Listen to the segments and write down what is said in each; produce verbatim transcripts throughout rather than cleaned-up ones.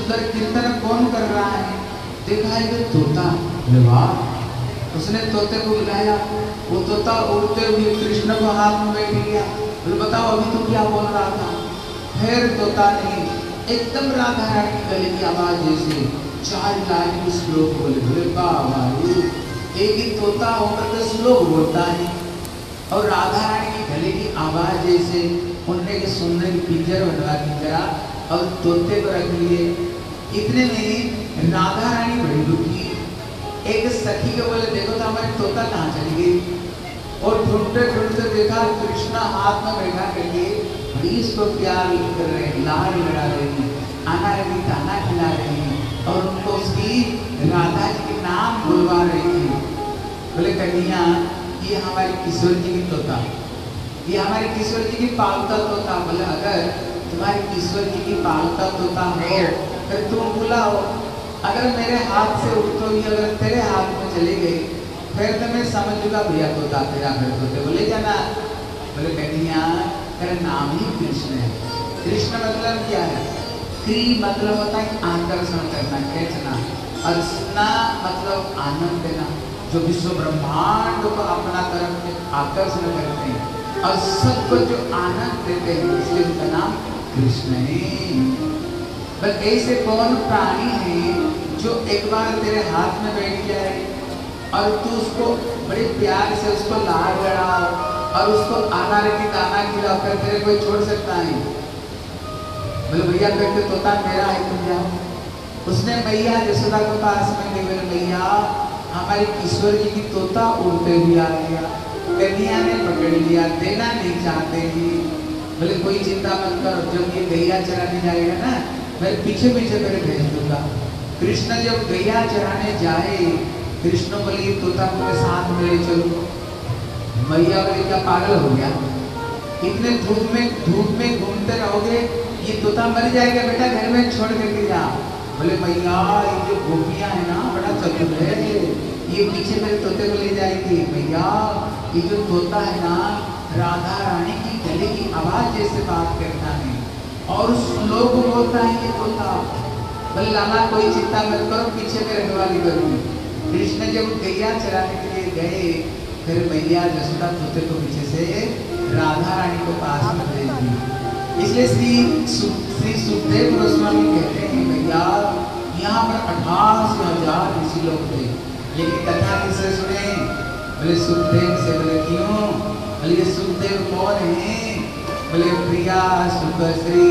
सुंदर कीर्तन कौन कर रहा है? देखा है कि तोता, वाह। उसने तोते को बुलाया, वो तोता उड़ते हुए कृष्ण को हाथ में बैठ गया। बोले बताओ अभी तो क्या बोल रहा था? फिर तोता ने एकदम राधा रानी की गले की आवाज जैसे चार लाइन की श्लोक बोले। बोले बाबा, एक ही तोता होकर के श्लोक बोलता है और राधा रानी की गले की आवाज जैसे उनने के सुनने की पिक्चर बनवा दी जरा और तोते को रख लिए। इतने में राधा रानी बड़ी दुखी, एक सखी के बोले देखो तो हमारी तोता कहाँ चली गई? और ढूंढते ढूंढते देखा कृष्णा हाथ में बैठा करके बड़ी इसको प्यार कर रहे हैं, लाड लड़ा रहे हैं, आना रही दाना खिला रहे हैं और उनको उसकी राधा जी के नाम बुलवा रहे थे। बोले कन्हैया, ये हमारी किशोर जी की तोता, ये हमारे किशोर जी की पालता तोता। बोले अगर तुम्हारे किशोर जी की पालता तोता हो तो तुम बुलाओ, अगर मेरे हाथ से उठ हुई अगर तेरे हाथ में चली गई फिर तो मैं समझूंगा भैया तोता तेरा घर तोते। बोले जाना। बोले कन्हैया, तेरा नाम ही कृष्ण है। कृष्ण मतलब क्या है? क्री मतलब होता है आकर्षण करना, खेचना, और स्ना मतलब आनंद देना, जो विश्व ब्रह्मांड को अपना तरफ आकर्षण करते हैं और सबको जो आनंद देते हैं, इसलिए उनका नाम कृष्ण है। बस ऐसे कौन प्राणी है जो एक बार तेरे हाथ में बैठ जाए और तू उसको बड़े प्यार से उसको लाड लड़ाओ और उसको आना रखी दाना खिलाओ, कर तेरे कोई छोड़ सकता है? बोले भैया कहते तोता मेरा है, तुम जाओ। उसने मैया यशोदा को पास में गई। बोले मैया, हमारी किशोर जी की तोता उड़ते हुए आ गया, कन्हैया ने पकड़ लिया, देना नहीं चाहते ही। बोले कोई चिंता मत करो, जब ये गैया चराने जाएगा ना मैं पीछे पीछे मेरे भेज दूंगा। कृष्ण जब गैया चराने जाए, कृष्ण बोले तोता को साथ में ले चलो। मैया बोले क्या पागल हो गया? इतने धूप में धूप में घूमते रहोगे, ये तोता मर जाएगा बेटा, घर में छोड़ करके जा। बोले मैया, ये जो गोपियां है ना बड़ा चतुर है, ये पीछे मेरे तोते को ले जाएगी। मैया, ये जो तोता है ना राधा रानी की गले की आवाज जैसे बात करता है और श्लोक बोलता है ये तोता। बोले लाला कोई चिंता मत करो, पीछे में रखवाली करूंगी। कृष्ण जब गैया चराने के लिए गए, फिर मैया यशोदा तोते को पीछे से राधा रानी को पास में भेज दी। इसलिए श्री श्री सुखदेव गोस्वामी कहते हैं भैया यहाँ पर अठासी हजार ऋषि लोग थे, लेकिन कथा किससे सुने? बोले सुखदेव से। बोले क्यों? बोले सुखदेव कौन है? बोले प्रिया सुख श्री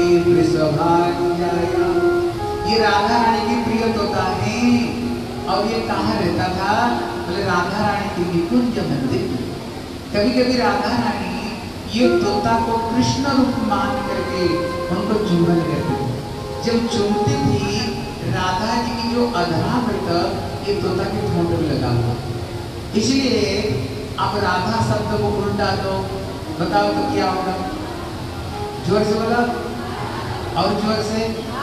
वृषभानुजाया, ये राधा रानी की प्रिय तोता है। और ये कहाँ रहता था? बोले राधा रानी की निकुंज मंदिर। कभी कभी राधा रानी ये तोता को कृष्ण रूप मान करके उनको चुंबन करती थी। जब चुमती थी राधा जी की जो अधरा मृतक ये तोता के ठोंठ में लगा हुआ, इसलिए अब राधा शब्द को उल्टा दो, बताओ तो क्या होगा? जोर से बोला और जोर से।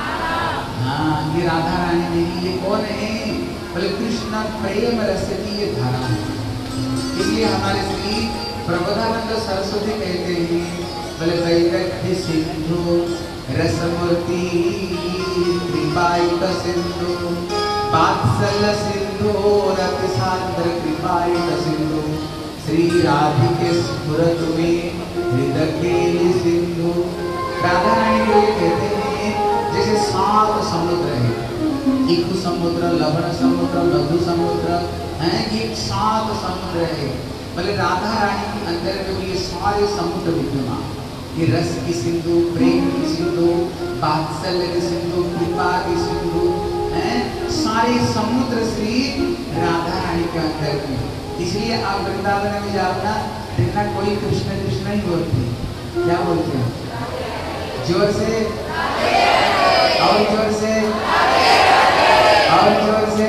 हाँ, ये राधा रानी नहीं, ये कौन है? बोले कृष्ण प्रेम रस की ये धारा है। इसलिए हमारे श्री प्रबोधानंद सरस्वती कहते हैं, बोले वैदग्ध्य सिंधु रसमूर्ति कृपायुत सिंधु वात्सल्य सिंधु रति सान्द्र कृपायुत सिंधु श्री राधिके स्फुरत में हृदय सिंधु। राधा रानी को ये कहते हैं जैसे सात समुद्र है, इकु समुद्र, लवण समुद्र, मधु समुद्र है, ये सात समुद्र है। बोले राधा रानी के अंदर में ये सारे समुद्र विद्यमान, ये रस की सिंधु, प्रेम की सिंधु, वात्सल्य की सिंधु, कृपा की सिंधु है, सारे समुद्र श्री राधा रानी के अंदर में। इसलिए आप वृंदावन में जाओ ना, देखना कोई कृष्ण कृष्ण ही बोलते, क्या बोलते हैं? जोर से और जोर से और जोर से।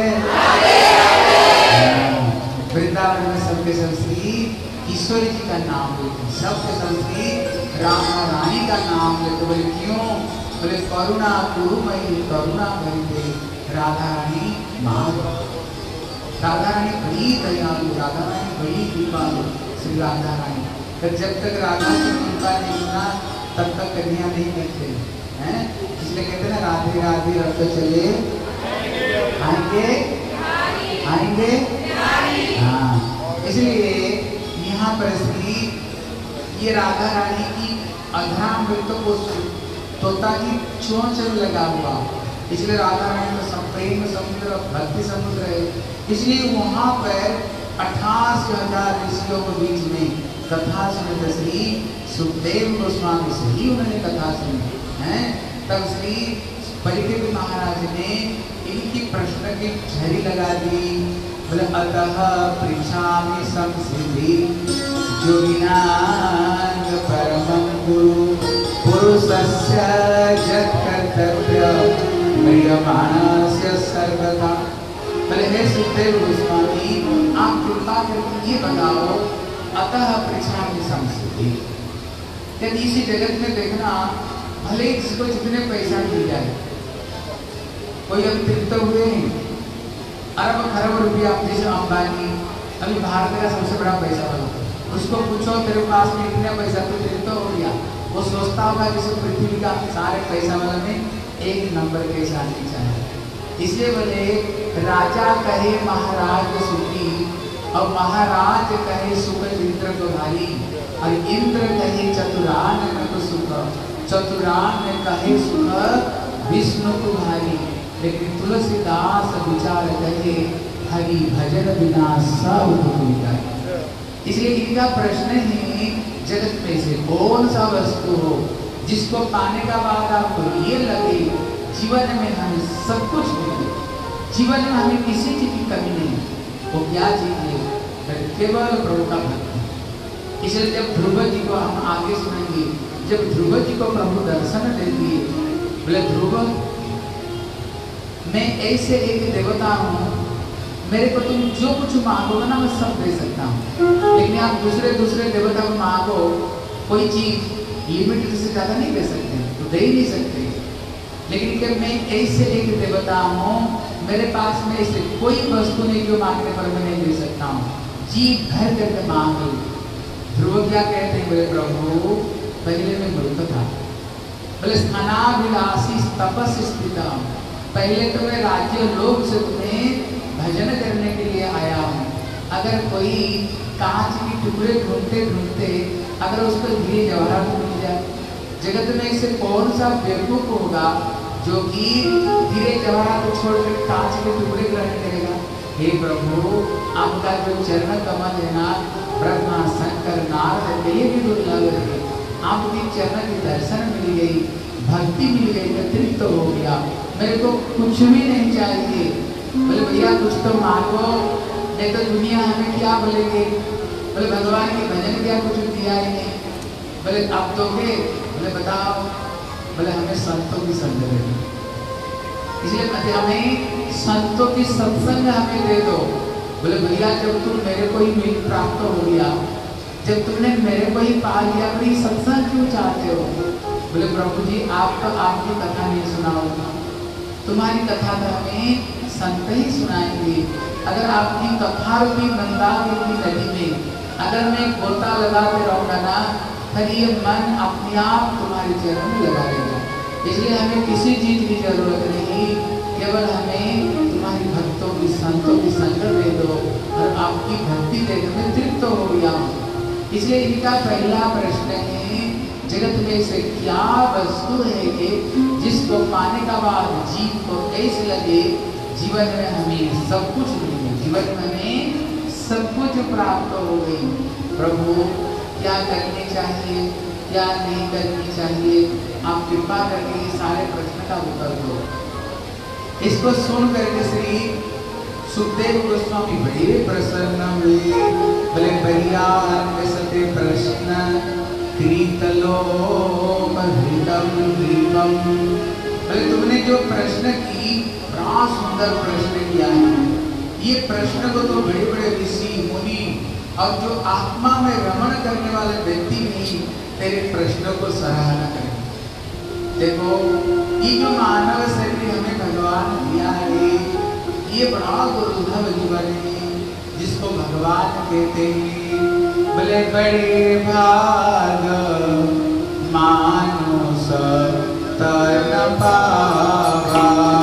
वृंदावन में सबके सब श्री ईश्वरी जी का नाम लेते, सबके सब श्री राधा रानी का नाम लेते। बोले क्यों? बोले करुणा गुरुमयी करुणा करते राधा रानी माँ। राधा रानी बड़ी दयालु, राधा रानी बड़ी कृपालु श्री राधा रानी। तो जब तक राधा की कृपा नहीं होना तब तक कन्या नहीं कहते हैं। इसलिए कहते हैं राधे राधे रथ चले आएंगे आएंगे हाँ। इसलिए यहाँ पर श्री ये राधा रानी की अधरामृत को तोता की चोंच में लगा हुआ, इसलिए राधा रानी का प्रेम समुद्र भक्ति समुद्र है। इसलिए वहाँ पर अठासी हजार ऋषियों के बीच में कथा सुनते श्री सुखदेव गोस्वामी से ही उन्होंने कथा सुनी है। तब श्री परीक्षित महाराज ने इनकी प्रश्न की झड़ी लगा दी। बोले अतः पृच्छामि संसिद्धि योगिनां परमं गुरु पुरुषस्य जत् कर्तव्यं क्रियमाणस्य सर्वदा। बोले हे सुखदेव गोस्वामी आप कृपा करके ये बताओ अतः पृच्छामि संसिद्धि, यदि इसी जगत में देखना भले जिसको जितने पैसा मिल जाए, कोई अभी तृप्त हुए हैं अरब खरब रुपया, जैसे अंबानी अभी भारत का सबसे बड़ा पैसा वाला, उसको पूछो तेरे पास में इतने पैसा तो तृप्त हो गया, वो सोचता होगा जैसे पृथ्वी का सारे पैसा वाला में एक नंबर के शादी चाहे। इसलिए बोले राजा कहे महाराज सुखी और महाराज कहे सुख इंद्र को भारी, और इंद्र कहे चतुरान को सुख, चतुरान कहे सुख विष्णु को भारी। लेकिन तुलसीदास विचार कहे हरि भजन बिना सब दुख मिटाए। इसलिए इनका प्रश्न है जगत में से कौन सा वस्तु हो जिसको पाने का बाद आपको ये लगे जीवन में हमें सब कुछ मिले, जीवन में हमें किसी चीज की कमी नहीं, वो क्या चीज है? केवल प्रभु का भक्ति। इसलिए जब ध्रुव जी को हम आगे सुनेंगे, जब ध्रुव जी को प्रभु दर्शन दे दिए, बोले ध्रुव मैं ऐसे एक देवता हूँ, मेरे को तुम जो कुछ मांगोगे ना मैं सब दे सकता हूँ, लेकिन आप दूसरे दूसरे देवता को मांगो कोई चीज लिमिट से ज्यादा नहीं दे सकते, तो दे ही नहीं सकते। लेकिन कि मैं ऐसे एक देवता हूँ, मेरे पास में ऐसे कोई वस्तु नहीं जो मांगने पर मैं नहीं दे सकता हूँ, जी भर करके मांग लो। ध्रुव क्या कहते हैं? बोले प्रभु पहले मैं मूर्ख था, बोले स्थानाभिलाषी तपस्या स्थित, पहले तो मैं राज्य लोक से तुम्हें भजन करने के लिए आया हूँ। अगर कोई कांच के टुकड़े ढूंढते ढूंढते अगर उसको हीरे जवाहरात मिल जाए, जगत में इसे कौन सा बेवकूफ होगा जो कि हीरे जवाहरात को छोड़कर कांच के टुकड़े ग्रहण करेगा? हे प्रभु आपका जो चरण कमल है ना, ब्रह्मा शंकर नारद के लिए भी दुर्लभ है, आपकी चरण की दर्शन मिल गई, भक्ति मिल गई, तृप्त हो गया, मेरे को कुछ भी नहीं चाहिए। बोले भैया कुछ तो मांगो, नहीं तो दुनिया हमें क्या बोलेगी? बोले भगवान की भजन क्या कुछ दिया ही नहीं। बोले आप दोगे? बोले बताओ। बोले हमें संतों की संग दे दो, इसलिए कहते हमें संतों की सत्संग हमें दे दो। बोले भैया जब तुम मेरे को ही मिल प्राप्त हो गया, जब तुमने मेरे को ही पा लिया, फिर सत्संग क्यों चाहते हो? बोले प्रभु जी आप तो आपकी कथा नहीं सुनाओगे, तुम्हारी कथा तो हमें संत ही सुनाएंगे। अगर आपकी कथा रूपी मंदाकिनी की नदी में अगर मैं गोता लगाते रहूंगा ना, फिर ये मन अपने आप तुम्हारे चरण में लगा लेगा। इसलिए हमें किसी चीज की जरूरत नहीं, केवल हमें तुम्हारी भक्तों की संतों की संगत दे दो और आपकी भक्ति देने में तृप्त हो गया। इसलिए इनका पहला प्रश्न है जगत में से क्या वस्तु है कि जिसको पाने का बाद जीव को ऐसे लगे जीवन में हमें सब कुछ मिले, जीवन में हमें सब कुछ प्राप्त हो गई। प्रभु क्या करनी चाहिए, क्या नहीं करनी चाहिए, आप कृपा करके ये सारे प्रश्न का उत्तर दो। इसको सुन करके श्री सुखदेव गोस्वामी बड़े प्रसन्न हुए। बोले बढ़िया सत्य प्रश्न बोले तुमने जो प्रश्न की बड़ा सुंदर प्रश्न किया है, ये प्रश्न को तो बड़े बड़े ऋषि मुनि और जो आत्मा में रमण करने वाले व्यक्ति भी तेरे प्रश्नों को सराहना करें। देखो ये जो मानव शरीर हमें भगवान दिया है, ये बड़ा दुर्लभ जीवन है जिसको भगवान कहते हैं। बोले बड़े भाग मानो सब तर पावा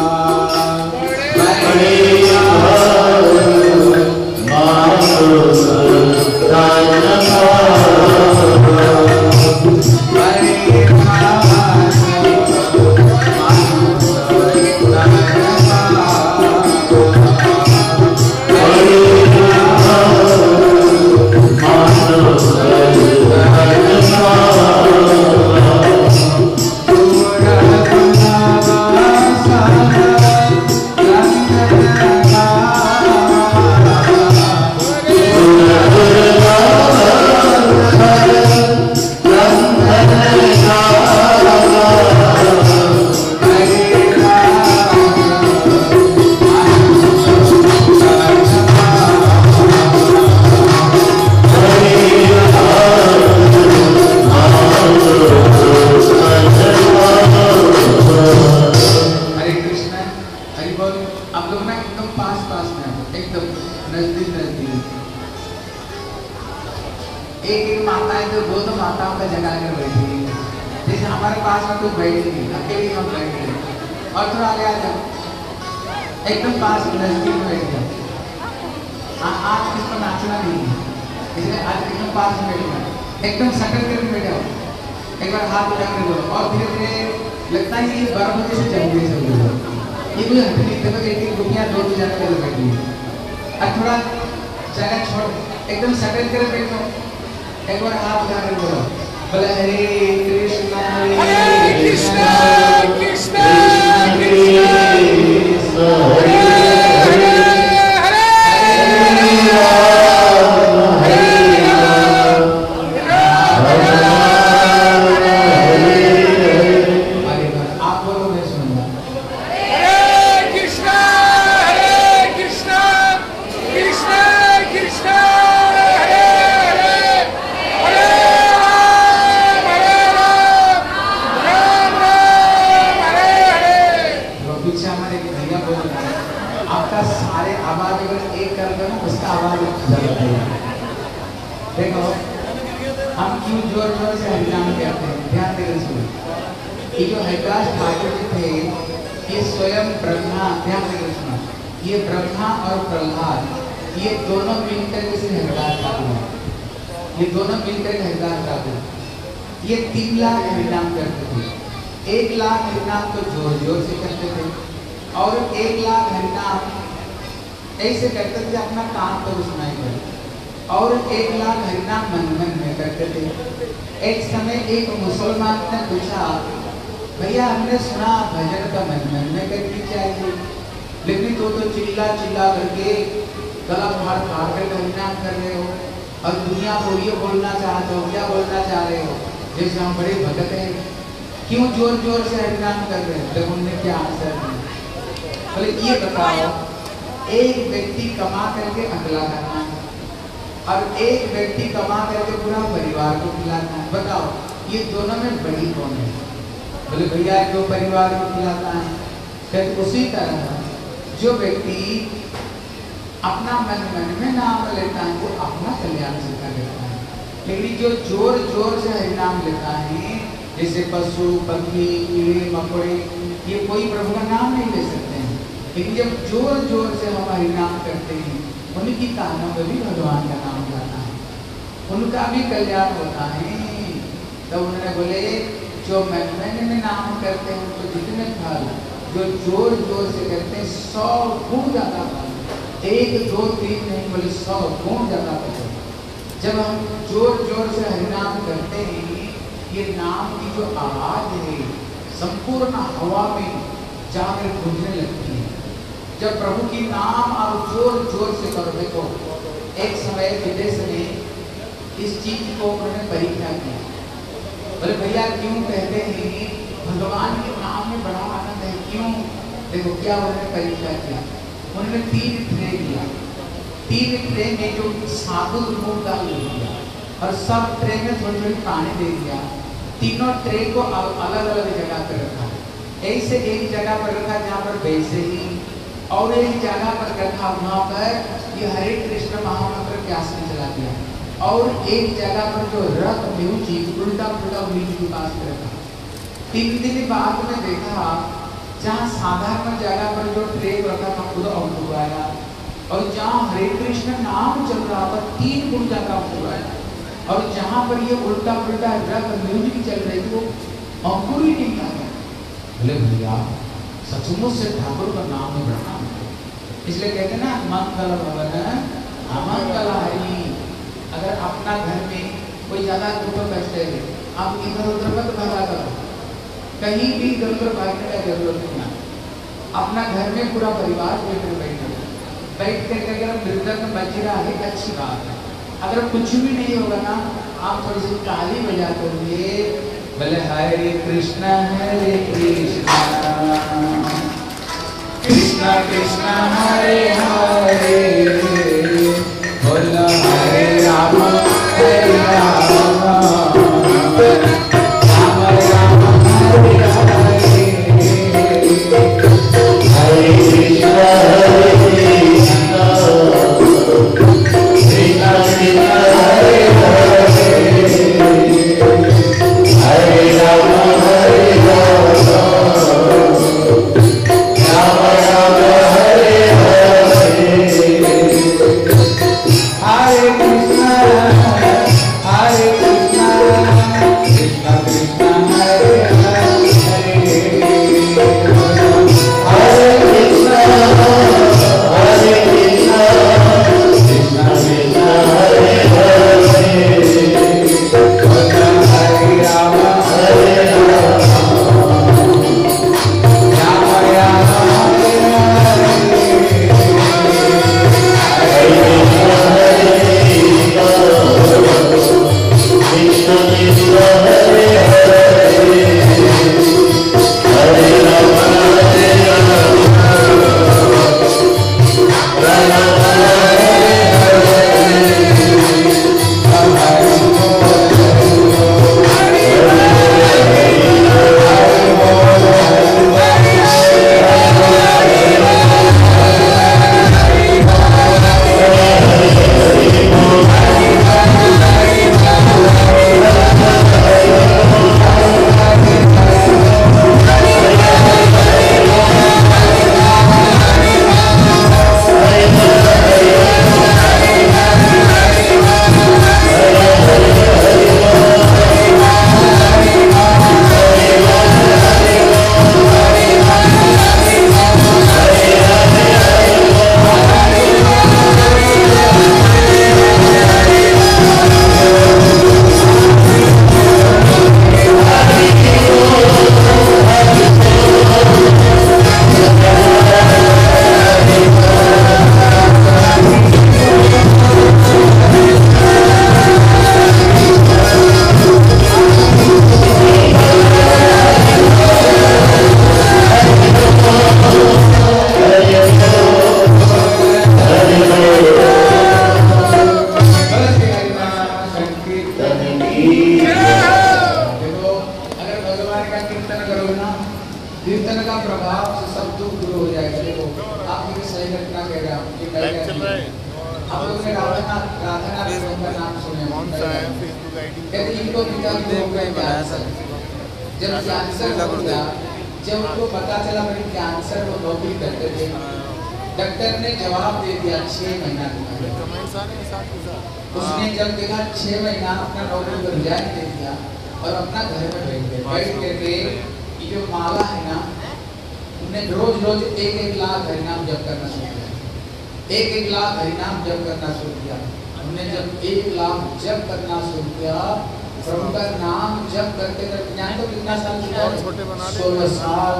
एकदम पास नजदीक में बैठ जाओ। आज किसको नाचना नहीं है, इसलिए आज एकदम पास में बैठ जाओ, एकदम सकल करके बैठ जाओ, एक बार हाथ उठा कर दो और धीरे धीरे लगता है ये बारह बजे से चल रही है सब लोग, ये कोई हट नहीं देखो एक एक दुनिया दो दो जगह पे बैठी है। अब थोड़ा जगह छोड़ एकदम सकल करके बैठो, एक बार हाथ उठा कर बोलो बोले हरे कृष्णा हरे कृष्णा कृष्णा कृष्णा हरे हरे हरे राम हरे राम राम राम हरे हरे। आप बोलो मैं सुनूंगा। हरे कृष्णा हरे कृष्णा कृष्णा कृष्णा हरे हरे हरे राम हरे राम राम राम हरे हरे। पीछे हमारे भैया बोल रहे हैं आपका सारे आवाज अगर एक कर दो उसका आवाज जरूर है। देखो हम क्यों जोर जोर से हरिनाम कहते हैं, ध्यान देकर सुनो। ये जो हरिदास ठाकुर जी थे ये स्वयं ब्रह्मा, ध्यान देकर सुनो, ये ब्रह्मा और प्रहलाद ये दोनों मिलकर के हरिदास ठाकुर, ये दोनों मिलकर हरिदास ठाकुर ये तीन लाख हरिनाम करते थे। एक लाख हरिनाम तो जोर जोर से करते थे और एक लाख हरिनाम ऐसे करते थे अपना कान पर सुनाई पड़े, और एक लाख हरिनाम मन मन में करते थे। एक समय एक मुसलमान ने पूछा भैया हमने सुना भजन का मन मन में करनी चाहिए, लेकिन तो तो चिल्ला चिल्ला करके गला फाड़ फाड़ कर हरिनाम कर रहे हो और दुनिया को ये बोलना चाहते हो, क्या बोलना चाह रहे हो जैसे हम बड़े भगत हैं, क्यों जोर जोर से हरिनाम कर रहे हैं? जब उन्होंने क्या आंसर दिया, बोले ये बताओ एक व्यक्ति कमा करके अकेला करना है और एक व्यक्ति कमा करके पूरा परिवार को खिलाना है, बताओ ये दोनों में बड़ी कौन है? बोले भैया जो परिवार को खिलाता है। फिर उसी तरह जो व्यक्ति अपना मन मन में नाम लेता है वो अपना कल्याण सिद्ध लेता है, लेकिन जो जोर जोर से हरिनाम लेता है जैसे पशु पक्षी कीड़े मकोड़े ये कोई प्रभु का नाम नहीं ले सकते हैं, लेकिन जब जोर जोर से हम हरिनाम करते हैं उनकी कानों में भी भगवान का नाम जाता है, उनका भी कल्याण होता है। तो उन्होंने बोले जो मन में नाम करते हैं तो जितने फल जो जोर जोर से करते हैं सौ गुण ज्यादा फल, एक दो तीन नहीं बोले सौ गुण ज्यादा फल। जब हम जोर जोर से हरिनाम करते हैं ये नाम की जो आवाज है संपूर्ण हवा में जाकर गूंजने लगती है। जब प्रभु की नाम आप जोर जोर से करो, देखो एक समय विदेश में इस चीज को उन्होंने परीक्षा की, बोले भैया क्यों कहते हैं भगवान के नाम में बड़ा आनंद है, क्यों? देखो क्या उन्होंने परीक्षा किया, उन्होंने तीन ट्रे लिया, तीन ट्रे में जो साबुन मूंग दाल ले लिया और सब ट्रे में थोड़ी थोड़ी पानी दे दिया, तीनों ट्रे को अलग अलग जगह पर रखा, ऐसे एक जगह पर रखा जहाँ पर वैसे ही, और एक जगह पर रखा वहाँ पर ये हरे कृष्ण महामंत्र व्यास ने चला दिया, और एक जगह पर जो रथ म्यूजिक उल्टा पुल्टा म्यूजिक के पास रखा। तीन दिन बाद में देखा जहाँ साधारण जगह पर जो ट्रेन रखा था खुद अंकुर आया, और जहाँ हरे कृष्ण नाम चल रहा था तीन गुण जगह अंकुर आया, और जहाँ पर ये उल्टा पुल्टा म्यूजिक चल रही थी वो अंकुर ही नहीं आया। बोले भैया सचमुच से ठाकुर का नाम में बढ़ना, इसलिए कहते ना मंगल भवन अमंगल हरि। अगर अपना घर में कोई ज्यादा दुख कष्ट है, आप इधर उधर मत भागा करो, कहीं भी इधर उधर भागने का जरूरत नहीं है। अपना घर में पूरा परिवार लेकर बैठो, बैठ करके अगर मृदंग बज रहा है अच्छी बात है, अगर कुछ भी नहीं होगा ना आप थोड़ी सी ताली बजा करोगे, बोले हरे कृष्णा हरे कृष्णा कृष्णा कृष्णा हरे हरे, बोलो हरे राम हरे राम राम राम हरे हरे, हरे कृष्णा हरे कृष्णा कृष्णा कृष्णा हरे हरे, हरे राम हरे राम राम राम हरे हरे, हरे कृष्णा हरे कृष्णा कृष्णा कृष्णा हरे हरे, हरे कृष्णा हरे कृष्णा कृष्णा कृष्णा हरे हरे, हरे राम हरे राम राम राम हरे हरे, हरे कृष्णा हरे कृष्णा कृष्णा हरे हरे, हरे राम हरे राम राम राम हरे जब उनको पता चला मेरी कैंसर वो नौकरी करते थे, डॉक्टर ने जवाब दे दिया छह महीना उसने जब देखा छह महीना अपना नौकरी को रिजाइन दे दिया और अपना घर में बैठ गए। बैठ करके ये जो माला है ना, उन्हें रोज रोज एक एक लाख हरिनाम जप करना शुरू किया, एक एक लाख हरिनाम जप करना शुरू किया। हमने जब एक लाख जप करना शुरू किया, प्रभु का नाम जप करते करते जाने तो कितना साल किया, सोलह साल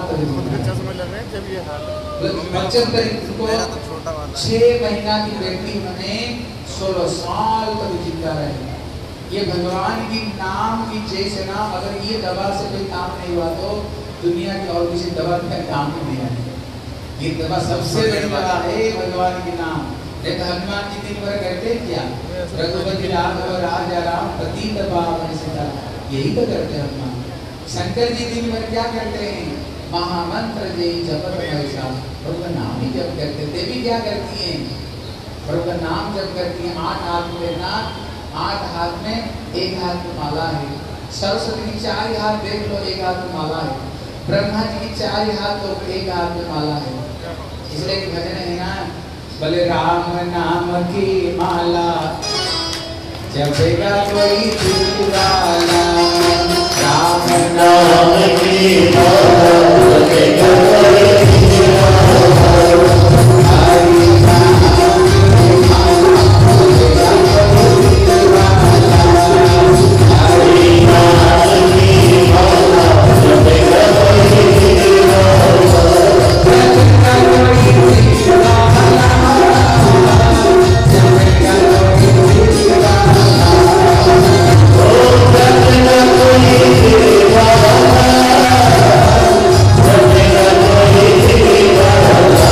पचहत्तर को छह महीना की बेटी उन्होंने सोलह साल तक जिंदा रहे। ये भगवान की नाम की जैसे ना, अगर ये दवा से कोई काम नहीं हुआ तो दुनिया की और किसी दवा का काम नहीं है। ये दवा सबसे बड़ी दवा है भगवान के नाम। देखो हनुमान जी दिन भर करते क्या, रघुपति राघव राजा राम पतित पावन सीता, यही तो करते हैं हनुमान। शंकर जी दिन भर क्या करते हैं, महामंत्र जय जपत ऐसा, प्रभु का नाम ही जप करते। देवी क्या करती हैं, प्रभु का नाम जप करती हैं। आठ हाथ में ना, आठ हाथ में एक हाथ में माला है, सरस्वती की चार ही हाथ देख लो, एक हाथ में माला है। ब्रह्मा जी की चार ही हाथ तो एक हाथ में माला है। इसलिए कि भजन है ना, बोले राम नाम की माला जपेगा कोई दिल वाला, राम नाम की माला जपेगा कोई दिल वाला, हरि नाम की माला जपेगा कोई दिल वाला, हरि नाम की माला जपेगा कोई दिल वाला, जपेगा कोई दिल वाला, जपेगा कोई दिल वाला, ओ जपेगा कोई दिल वाला, जपेगा कोई दिल वाला,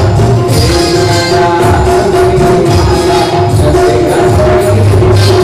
जपेगा कोई दिल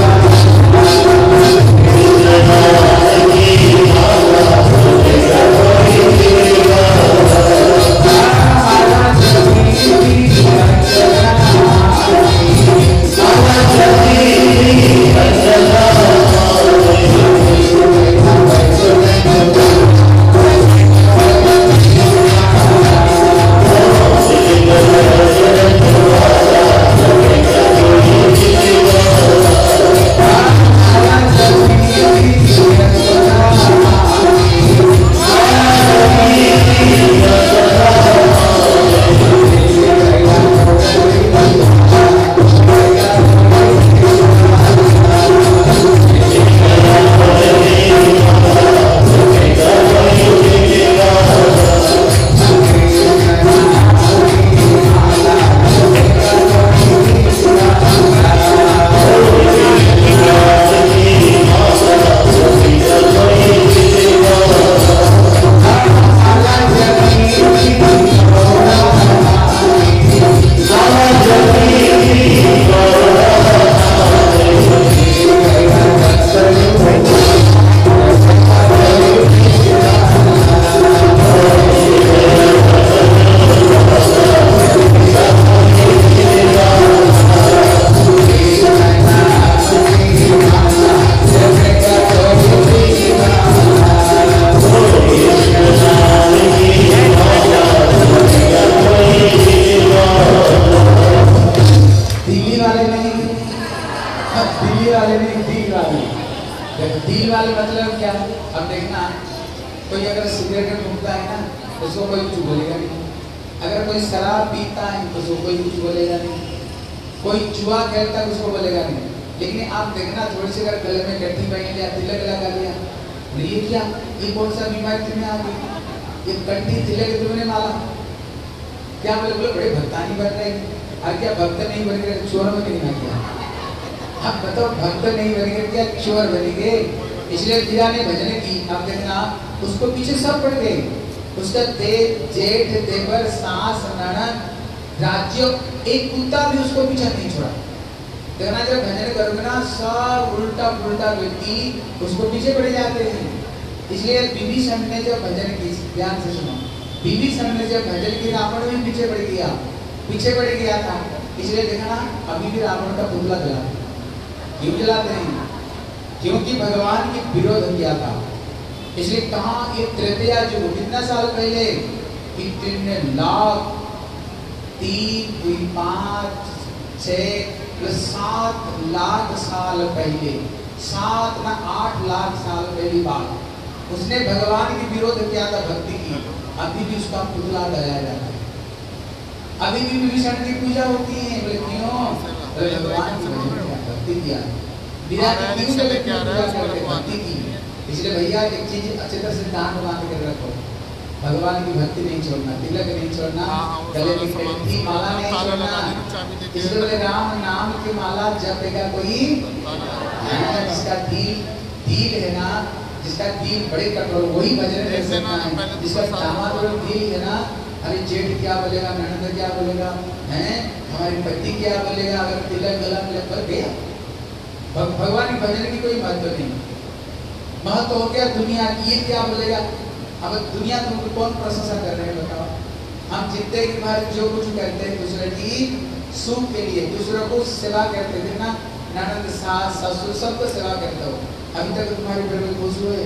अभी तक तुम्हारे घर में खुश हुए,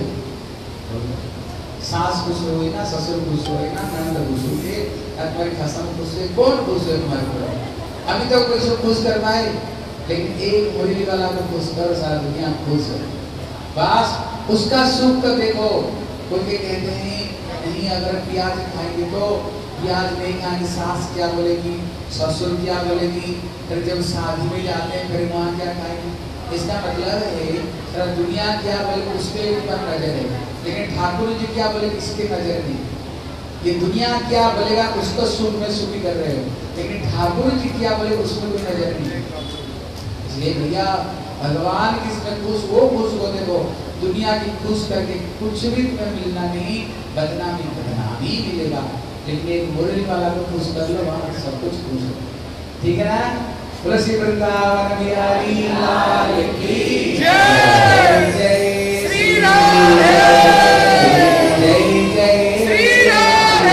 सास खुश हुई ना, ससुर खुश हुए ना, नंद खुश हुए, तुम्हारी खसम खुश हुए, कौन खुश हुए तुम्हारे घर? अभी तक कोई सब खुश कर पाए, लेकिन एक मुरली वाला को खुश कर सारा दुनिया खुश है। बस उसका सुख तो देखो। कोई के कहते हैं नहीं अगर प्याज खाएंगे तो प्याज नहीं खाएंगे, सास क्या बोलेगी, ससुर क्या बोलेगी, फिर जब शादी में जाते हैं फिर वहाँ क्या खाएंगे। इसका मतलब है दुनिया क्या बोले उसके ऊपर नजर है, लेकिन ठाकुर जी क्या बोले इसके नजर नहीं। ये दुनिया क्या बोलेगा उसको सुख में सुखी कर रहे हो, लेकिन ठाकुर जी क्या बोले उसमें कोई नजर नहीं। इसलिए भैया भगवान किसमें खुश, वो खुश हो। देखो दुनिया की खुश करके कुछ भी तुम्हें मिलना नहीं, बदनामी बदनामी मिलेगा, लेकिन एक मुरली वाला को खुश कर लो, वहां सब कुछ खुश हो। ठीक है ना? तुलसी वृंदावन बिहारी लाल की जय, जय श्री राम, जय जय श्री राम,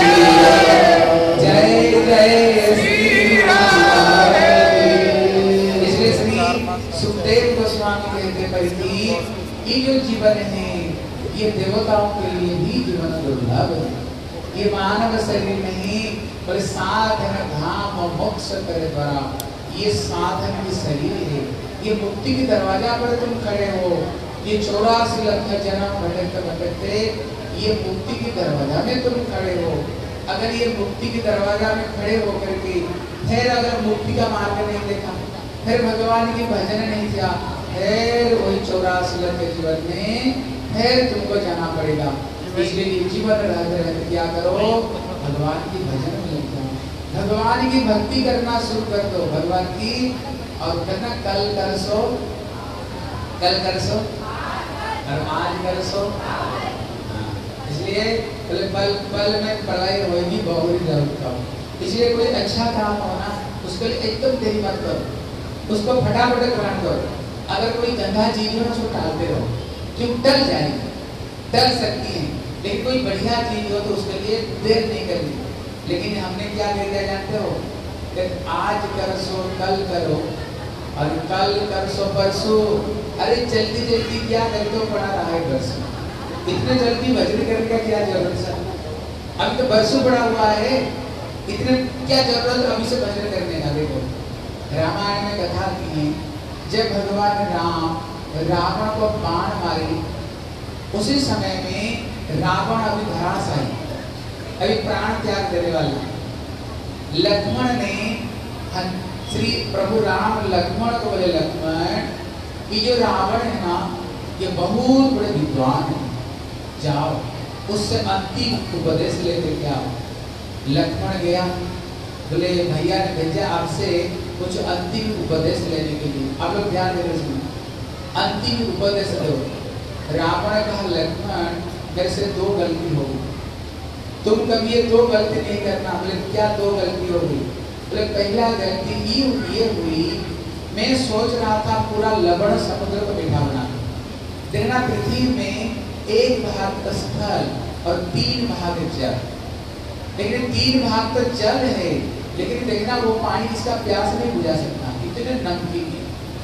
जय जय श्री राम। इसलिए श्री सुखदेव गोस्वामी कहते परिधि ये जो जीवन है ये देवताओं के लिए भी जीवन दुर्लभ है। ये मानव शरीर नहीं, पर साधन धाम मोक्ष करे द्वारा ये साधन की शरीर है। ये मुक्ति के दरवाजा पर तुम खड़े हो। ये चौरासी लाख जन्म भटकते भटकते ये मुक्ति के दरवाजा में तुम खड़े हो। अगर ये मुक्ति के दरवाजा में खड़े हो करके फिर अगर मुक्ति का मार्ग नहीं देखा, फिर भगवान की भजन नहीं किया, फिर वही चौरासी लाख जीवन में फिर तुमको जाना पड़ेगा। इसलिए जीवन रहते रहते क्या करो, भगवान की भजन में लग जाओ, भगवान की भक्ति करना शुरू कर दो। भगवान की और कहना कल कर सो, कल कर सो और आज कर सो। इसलिए पल पल पल में पढ़ाई होगी बहुरी जरूर। इसलिए कोई अच्छा काम होना उसके लिए एकदम देरी मत करो, उसको फटाफट ग्रहण करो। अगर कोई गंदा चीज हो उसको टालते रहो, क्यों टल जाएगी, टल सकती है। लेकिन कोई बढ़िया चीज हो तो उसके लिए देर नहीं करनी। लेकिन हमने क्या कर दिया जानते हो, कि आज कर सो कल करो और कल कर सो परसों। अरे जल्दी जल्दी क्या कर दो पड़ा रहा है बरसों, इतने जल्दी भजन करने का क्या जरूरत है? अभी तो बरसों पड़ा हुआ है, इतने क्या जरूरत अभी से भजन करने का। देखो रामायण में कथा की है, जब भगवान राम रावण को बाण मारे, उसी समय में रावण अभी धराशायी, अभी प्राण त्याग देने वाला। लक्ष्मण ने श्री प्रभु राम लक्ष्मण को बोले, लक्ष्मण ये जो रावण है ना ये बहुत बड़े विद्वान है, जाओ उससे अंतिम उपदेश लेके क्या। लक्ष्मण गया, बोले भैया ने भेजा आपसे कुछ अंतिम उपदेश लेने के लिए, आप लोग ध्यान देकर सुनो, अंतिम उपदेश दो। रावण ने कहा लक्ष्मण मेरे से दो गलती हो गई, तुम कभी ये दो गलती नहीं करना। बोले क्या दो गलती हो गई? बोले पहला गलती ये ये हुई, मैं सोच रहा था पूरा लवण समुद्र को मीठा बना, देखना पृथ्वी में एक भाग स्थल और तीन भाग जल, लेकिन तीन भाग तो जल है, लेकिन देखना वो पानी इसका प्यास नहीं बुझा सकता, इतने नमकीन है।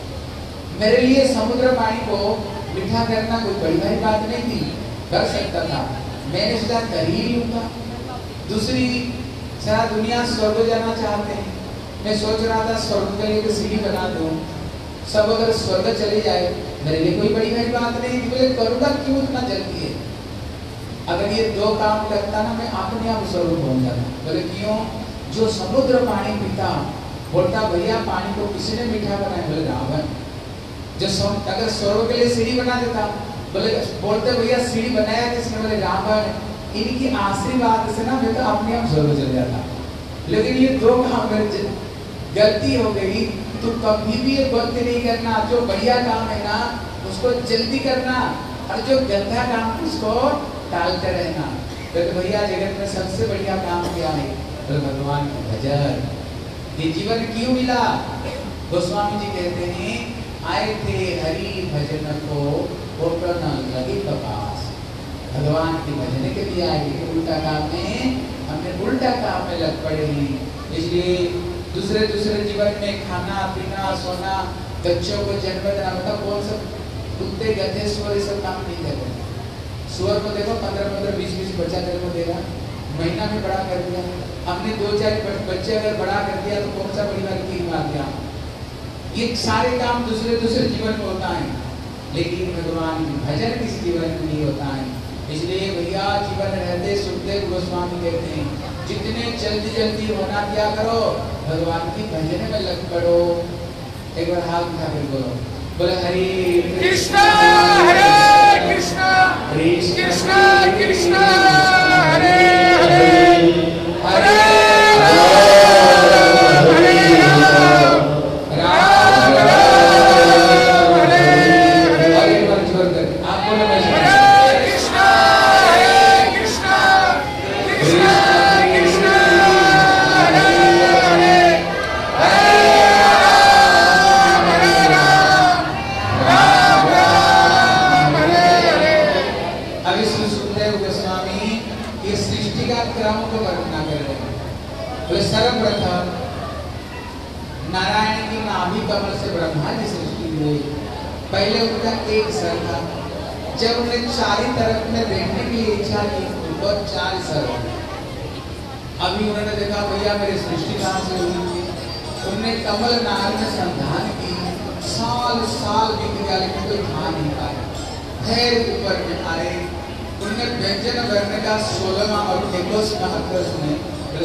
मेरे लिए समुद्र पानी को मीठा करना कोई बड़ी भारी बात नहीं थी, कर सकता था, मैंने सोचा कर ही लूंगा। दूसरी सारा दुनिया स्वर्ग जाना चाहते हैं, मैं सोच रहा था स्वर्ग के लिए तो सीढ़ी बना दूं, सब अगर स्वर्ग चले जाए मेरे लिए कोई बड़ी भारी बात नहीं थी। बोले करूंगा क्यों इतना जल्दी है, अगर ये दो काम करता ना मैं अपने आप स्वर्ग पहुंच जाता। बोले क्यों? जो समुद्र पानी पीता बोलता भैया पानी को किसी ने मीठा बनाया, बोले रावण। जो अगर स्वर्ग के लिए सीढ़ी बना देता, बोले बोलते भैया सीढ़ी बनाया किसने? बोले रावण। इनकी आशीर्वाद से ना मैं तो अपने आप स्वर्ग चल जाता। लेकिन ये दो काम मेरे गलती हो गई, तो कभी भी ये गलती नहीं करना। जो बढ़िया काम है ना उसको जल्दी करना, और जो गंदा काम उसको टालते रहना। तो भैया जगत में सबसे बढ़िया काम क्या है? तो भगवान की भजन। ये जीवन क्यों मिला? गोस्वामी जी कहते हैं आए थे हरि भजन को होटल न लगे कपास। भगवान की भजन के लिए आए थे, उल्टा काम में हमने उल्टा काम में लग पड़े हैं। इसलिए दूसरे दूसरे जीवन में खाना पीना सोना, बच्चों को जन्म देना, मतलब कौन सा कुत्ते गधे सुअर ये सब काम नहीं करते। सुअर को देखो पंद्रह पंद्रह बीस बीस बच्चा तेरे को देगा, महीना में बड़ा कर दिया। हमने दो चार बच्चे अगर बड़ा कर दिया तो कौन सा परिवार की मार दिया। ये सारे काम दूसरे दूसरे जीवन में होता है, लेकिन भगवान भजन किसी जीवन में नहीं होता है। इसलिए भैया जीवन रहते सुखदेव गोस्वामी कहते हैं जितने जल्दी जल्दी होना क्या करो, भगवान की भजन में लग पड़ो। एक बार हाथ उठा कर बोलो, बोले हरे कृष्णा हरे कृष्णा कृष्णा कृष्णा हरे हरे हरे सर्वप्रथम नारायण की नाभि कमल से ब्रह्मा जी सृष्टि हुई। पहले उनका एक सर था, जब उन्हें चारों तरफ में देखने की इच्छा की उनको चार सर। अभी उन्होंने देखा भैया मेरी सृष्टि कहाँ से हुई थी, उन्होंने कमल नाग में संधान की, साल साल बीत गया लेकिन कोई खा नहीं पाया। फिर ऊपर में आए, उन्होंने व्यंजन करने का सोलहवां और इक्कीसवां अक्षर सुने,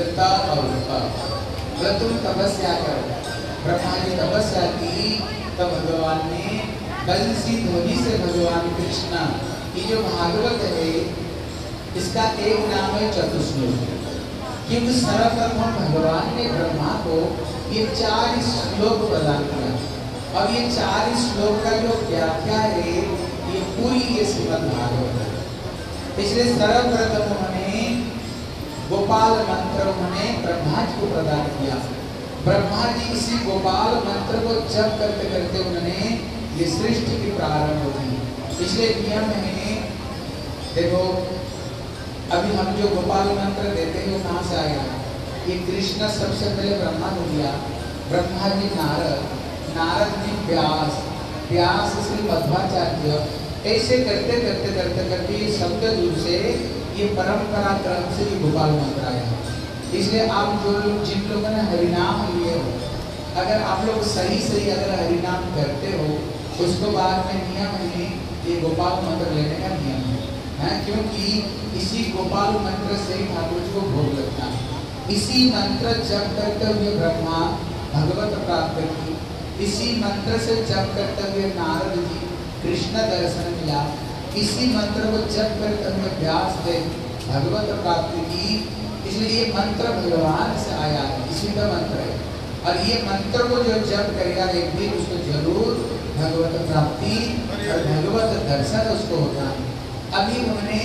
और तुम तपस्या करो। ब्रह्मा जी तपस्या की, तब भगवान ने बंसी ध्वनि से भगवान कृष्ण, ये जो भागवत है इसका एक नाम है चतुश्लोक, क्योंकि सर्वप्रथम भगवान ने ब्रह्मा को ये चार श्लोक प्रदान किया, और ये चार श्लोक का जो व्याख्या है ये पूरी ये श्रीमद् भागवत है। इसलिए सर्वप्रथम उन्होंने गोपाल मंत्र उन्होंने ब्रह्मा जी को प्रदान किया। ब्रह्मा जी इसी गोपाल मंत्र को जप करते करते उन्होंने ये सृष्टि की प्रारंभ की। इसलिए नियम है, देखो अभी हम जो गोपाल मंत्र देते हैं वो कहाँ से आया? ये कृष्ण सबसे पहले ब्रह्मा को दिया, ब्रह्मा जी नारद, नारद जी व्यास, व्यास श्री मध्वाचार्य, ऐसे करते करते करते करते शब्द दूर से ये परंपरा क्रम से ये गोपाल मंत्र आया। इसलिए आप जो लोग जिन लोगों ने हरिनाम लिए हो, अगर आप लोग सही सही अगर हरिनाम करते हो, उसको बाद में नियम है ये गोपाल मंत्र लेने का नियम है, है? क्योंकि इसी गोपाल मंत्र से ही ठाकुर जी को भोग लगता है। इसी मंत्र जप करते हुए ब्रह्मा भगवत प्राप्त की, इसी मंत्र से जप करते हुए नारद जी कृष्ण दर्शन मिला, इसी मंत्र को जप करते हुए व्यास देव भगवत प्राप्ति की। इसलिए ये मंत्र भगवान से आया है, इसी का मंत्र है, और ये मंत्र को जो जप करेगा एक दिन उसको जरूर भगवत प्राप्ति और भगवत दर्शन उसको होता है। अभी उन्होंने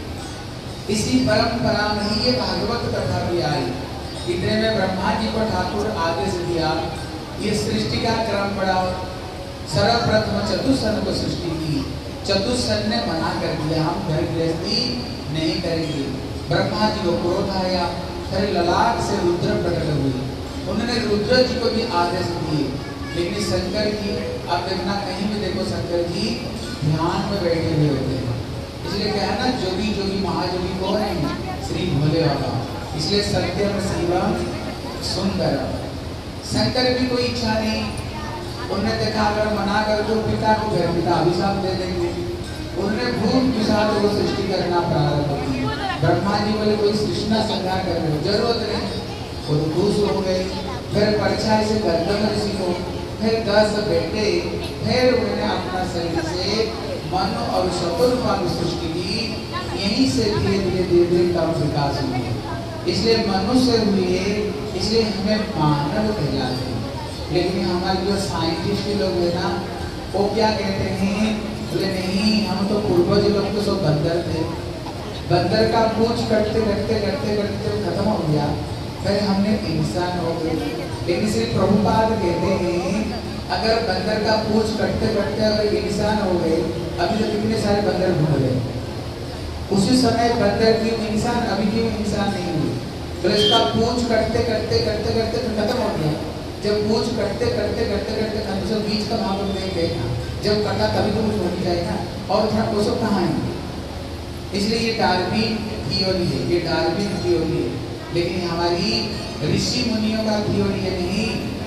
इसी परंपरा में ही ये भागवत कथा भी आई। इतने में ब्रह्मा जी को ठाकुर आदेश दिया, ये सृष्टि का क्रम पड़ा। सर्वप्रथम चतुष्सन को सृष्टि की, चतुष्सन ने मना कर दिया, हम घर गृहस्थी नहीं करेंगे। ब्रह्मा जी को क्रोध आया, फिर ललाट से रुद्र प्रकट हुए, उन्होंने रुद्र जी को भी आदेश दिए। लेकिन शंकर जी, आप देखना कहीं भी देखो शंकर जी ध्यान में बैठे हुए होते हैं। इसलिए क्या है ना, जोगी जोगी महाजोगी कौन है? श्री भोले बाबा। इसलिए सत्यम शिवम सुंदर। शंकर की कोई इच्छा नहीं, उन्होंने देखा अगर मना कर दो पिता को घर पिता अभिशाप दे देंगे। उन्होंने भूत पिशाच को सृष्टि करना प्रारंभ की। ब्रह्मा जी बोले कोई सृष्टि संहार करने की जरूरत नहीं, वो तो खुश हो गए। फिर परछाई से गर्दन ऋषि को, फिर दस बेटे, फिर उन्होंने अपना शरीर से मनु और शतुर्पा की सृष्टि की। यहीं से धीरे धीरे धीरे धीरे का विकास हुआ। इसलिए मनुष्य हुए, इसलिए हमें मानव कहलाते हैं। लेकिन हमारे जो साइंटिस्ट लोग है ना, वो क्या कहते हैं, बोले नहीं हम तो पूर्वज लोग तो सब बंदर थे, बंदर का पूंछ कटते कटते कटते कटते खत्म हो गया, फिर हमने इंसान हो गए। लेकिन श्री प्रभुपाद कहते हैं अगर बंदर का पूंछ कटते कटते अगर इंसान हो गए, अभी तो कितने सारे बंदर घूम गए। उसी समय बंदर क्यों इंसान, अभी क्यों इंसान नहीं हुए? तो इसका पूंछ कटते कटते कटते कटते खत्म हो गया। जब पूछ करते करते करते करते करते बीच का भाग नहीं गए ना, जब कटा तभी तो कुछ हो नहीं जाएगा और था वो सब कहाँ है। इसलिए ये डार्विन थियोरी है, ये डार्विन थियोरी है, लेकिन हमारी ऋषि मुनियों का थियोरी है नहीं।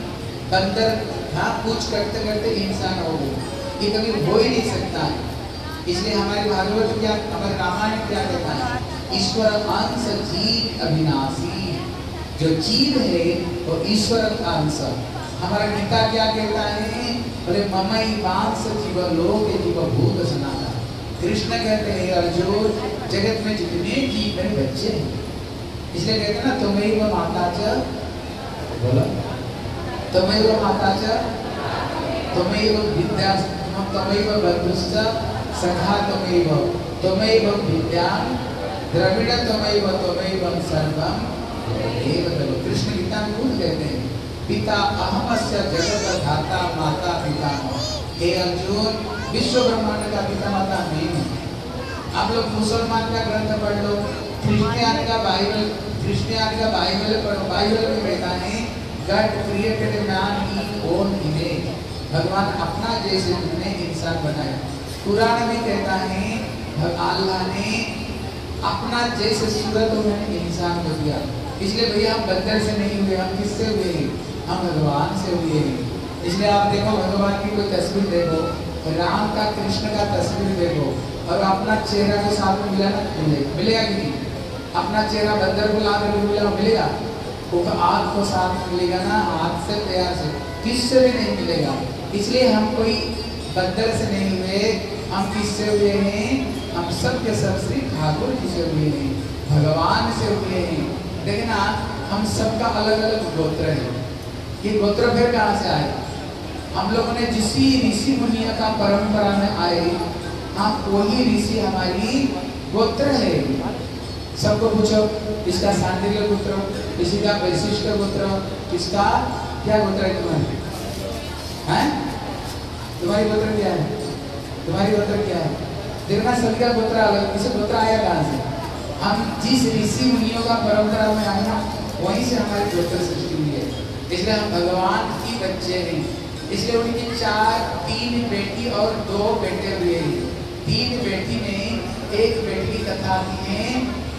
बंदर हाँ पूछ करते करते इंसान हो गए, ये कभी हो ही नहीं सकता है। इसलिए हमारे भागवत क्या, हमारे रामायण क्या कहता है, ईश्वर अंश जीव अविनाशी, जो जीव है वो ईश्वर का अंश। हमारा गीता क्या कहता है, बोले ममई वांस जीव लोक जीव भूत सनातन। कृष्ण कहते हैं अर्जुन जगत में जितने जीव हैं बच्चे हैं, इसलिए कहते हैं ना त्वमेव माता च, बोलो त्वमेव माता च, त्वमेव विद्या, त्वमेव बन्धुश्च सखा, त्वमेव त्वमेव विद्यां द्रविड़, त्वमेव त्वमेव सर्वं एव तव। कृष्ण गीता में खुद कहते हैं पिता अहमस्य जगत धाता माता पिता। हे अर्जुन विश्व ब्रह्मांड का पिता माता मैं हूँ। आप लोग मुसलमान का ग्रंथ पढ़ लो, क्रिश्चियन का बाइबल, क्रिश्चियन का बाइबल पढ़ो, बाइबल में कहता है God created man in own image, भगवान अपना जैसे उन्हें इंसान बनाया। कुरान में कहता है अल्लाह ने अपना जैसे सूरत उन्होंने इंसान को दिया। इसलिए भैया हम बंदर से नहीं हुए, हम किससे हुए हैं, हम भगवान से हुए हैं। इसलिए आप देखो भगवान की कोई तस्वीर देखो, राम का कृष्ण का तस्वीर देखो और अपना चेहरा के साथ में मिला ना, मिलेगा मिलेगा कि नहीं? अपना चेहरा बंदर को ला कर मिला मिलेगा, वो आग को साथ मिलेगा ना, आग से प्यार से, किससे भी नहीं मिलेगा। इसलिए हम कोई बंदर से नहीं हुए, हम किससे हुए हैं, हम सब के सब श्री ठाकुर जी से हुए हैं, भगवान से हुए हैं। लेकिन हम सबका अलग अलग गोत्र है। ये गोत्र फिर कहाँ से आए, हम लोगों ने जिस ऋषि मुनिया का परंपरा में आए, हम वही ऋषि हमारी गोत्र है। सबको पूछो इसका सांडिल्य गोत्र, किसी का वैशिष्ट गोत्र, किसका क्या गोत्र है तुम्हारे, हैं? तुम्हारी गोत्र क्या है, तुम्हारी गोत्र क्या है? देखना सबका गोत्र अलग, किसी गोत्र आया कहाँ से? हम जिस ऋषि मुनियों का परंपरा में आए ना, वहीं से हमारी गोत्र सृष्टि हुई है। इसलिए हम भगवान की बच्चे हैं। इसलिए उनकी चार, तीन बेटी और दो बेटे हुए हैं। तीन बेटी में एक बेटी की कथा आती है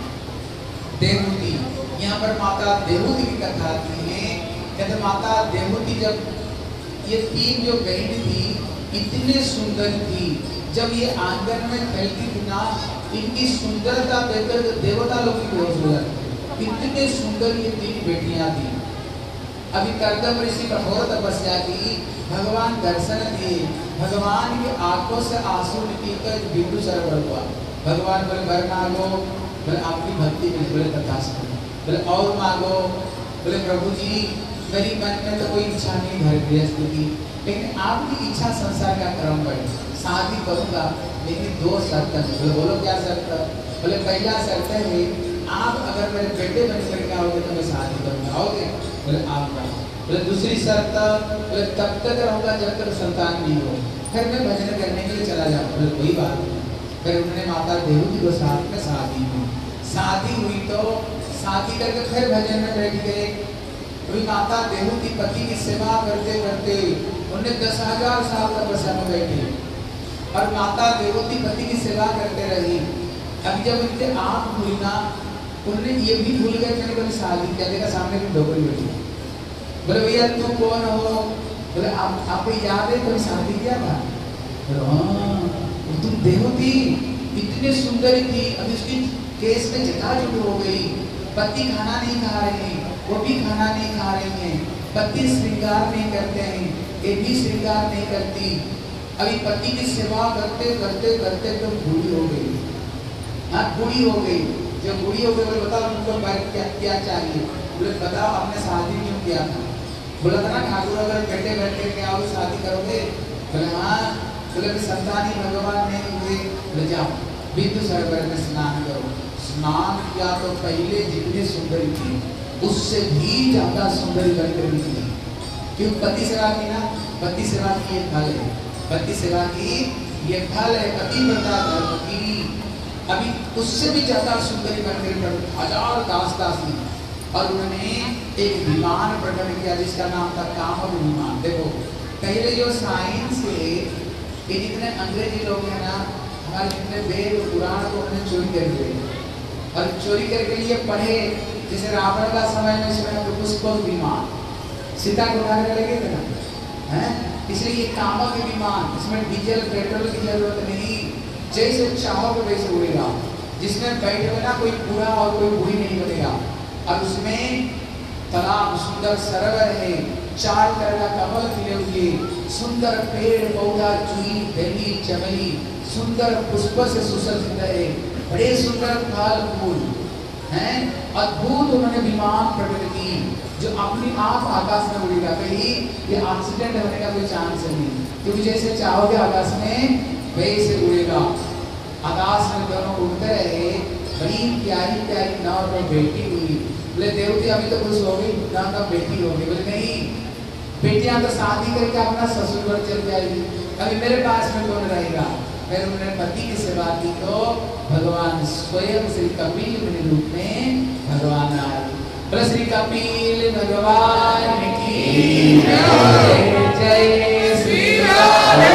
देवहूति, यहाँ पर माता देवहूति की कथा आती है। कहते माता देवहूति जब ये तीन जो बहन थी इतने सुंदर थी, जब ये आंगन में खेलती थी ना, इनकी सुंदरता देखकर देवता लोग की बेहोश हो जाते, इतने सुंदर ये तीन बेटियां थी। अभी कर्दम ऋषि कठोर तपस्या की, भगवान दर्शन दिए, भगवान की आंखों से आंसू निकलकर बिंदु सरवर हुआ। भगवान बोले वर मांगो, बोले आपकी भक्ति में, बोले तथास्तु, बोले और मांगो, बोले प्रभु जी मेरी मन में तो कोई इच्छा नहीं घर गृहस्थी की, लेकिन आपकी इच्छा संसार का क्रम बढ़े, शादी करूँगा लेकिन दो शर्त है। बोले बोलो क्या शर्त? बोले पहला शर्त है आप अगर मेरे बेटे बन करके आओगे तो मैं शादी करूँगा, आओगे? बोले आप का। बोले दूसरी शर्त, बोले तब तक रहूँगा जब तक संतान नहीं हो, फिर मैं भजन करने के लिए चला जाऊँ। बोले कोई बात नहीं। फिर उन्होंने माता देवहूति को साथ में शादी हुई, शादी हुई तो शादी करके फिर भजन में बैठ गए। अभी माता देवहूति पति की सेवा करते करते उन्हें दस हजार साल तपस्या में बैठे और माता देवहूति पति की सेवा करते रही। अभी जब उनके आँख खुली ना, उन्होंने ये भी भूल गए मैंने कभी शादी क्या देखा, सामने भी डोकरी बैठी। बोले भैया तुम कौन हो? बोले आप आपको याद है कभी शादी किया था? बोले हाँ, तुम देवहूति इतनी सुंदर थी, अभी उसकी केस में जटाजूट हो गई, पति खाना नहीं खा रहे हैं, वो भी खाना नहीं खा रही हैं, पति श्रृंगार नहीं करते हैं, ये भी श्रृंगार नहीं करती। अभी पति की सेवा करते करते करते तो बूढ़ी हो गई, हाँ बूढ़ी हो गई। जब बूढ़ी हो गई बोले बताओ तुमको क्या क्या चाहिए? बोले बताओ आपने शादी क्यों किया था? बोला था ना ठाकुर अगर बेटे बैठे के आओ शादी करोगे? बोले हाँ। बोले संतान ही भगवान नहीं हुए? बोले जाओ बिंदु सरोवर में स्नान करो। स्नान किया तो पहले जितनी सुंदरी थी उससे भी ज्यादा सुंदरी बनकर निकली। क्यों? पति सेवा की ना, पति सेवा की ये फल है, पति सेवा की ये फल है, पतिव्रता धर्म की। अभी उससे भी ज्यादा सुंदरी बनकर हजार दास दासी और उन्होंने एक विमान प्रकट किया जिसका नाम था कामक विमान। देखो पहले जो साइंस है, ये जितने अंग्रेजी लोग हैं ना, हमारे जितने वेद पुराण को उन्होंने चोरी कर लिए और चोरी करके लिए पढ़े। जैसे रावण का समय में इसमें पुष्पक विमान सीता को उठाने लगे थे ना, हैं? इसलिए ये कामक विमान, इसमें डीजल पेट्रोल की जरूरत नहीं, जैसे चाहो तो वैसे उड़ेगा, जिसमें बैठे ना कोई बूढ़ा और कोई बूढ़ी नहीं बनेगा। और उसमें तालाब सुंदर सरोवर है, चार तरह का कमल खिले हुए, सुंदर पेड़ पौधा, चूही बेली चमेली, सुंदर पुष्प से सुसज्जित है, बड़े सुंदर फल फूल हैं। अद्भुत उन्होंने विमान प्रकट की जो अपनी आप आकाश में उड़ेगा। कहीं ये एक्सीडेंट होने का कोई चांस नहीं, क्योंकि जैसे चाहोगे आकाश में वैसे उड़ेगा। आकाश में दोनों उड़ते रहे, बड़ी प्यारी प्यारी नाव में बेटी हुई। बोले देवती अभी तो खुश हो गई, ना ना बेटी हो गई। बोले नहीं, बेटियां तो शादी करके अपना ससुर घर चल जाएगी, अभी मेरे पास में कौन रहेगा। फिर उन्होंने पति की सेवा की तो भगवान स्वयं श्री कपिल मुनि रूप में भगवान आए। बोले श्री कपिल भगवान की जय, जय श्री राधे।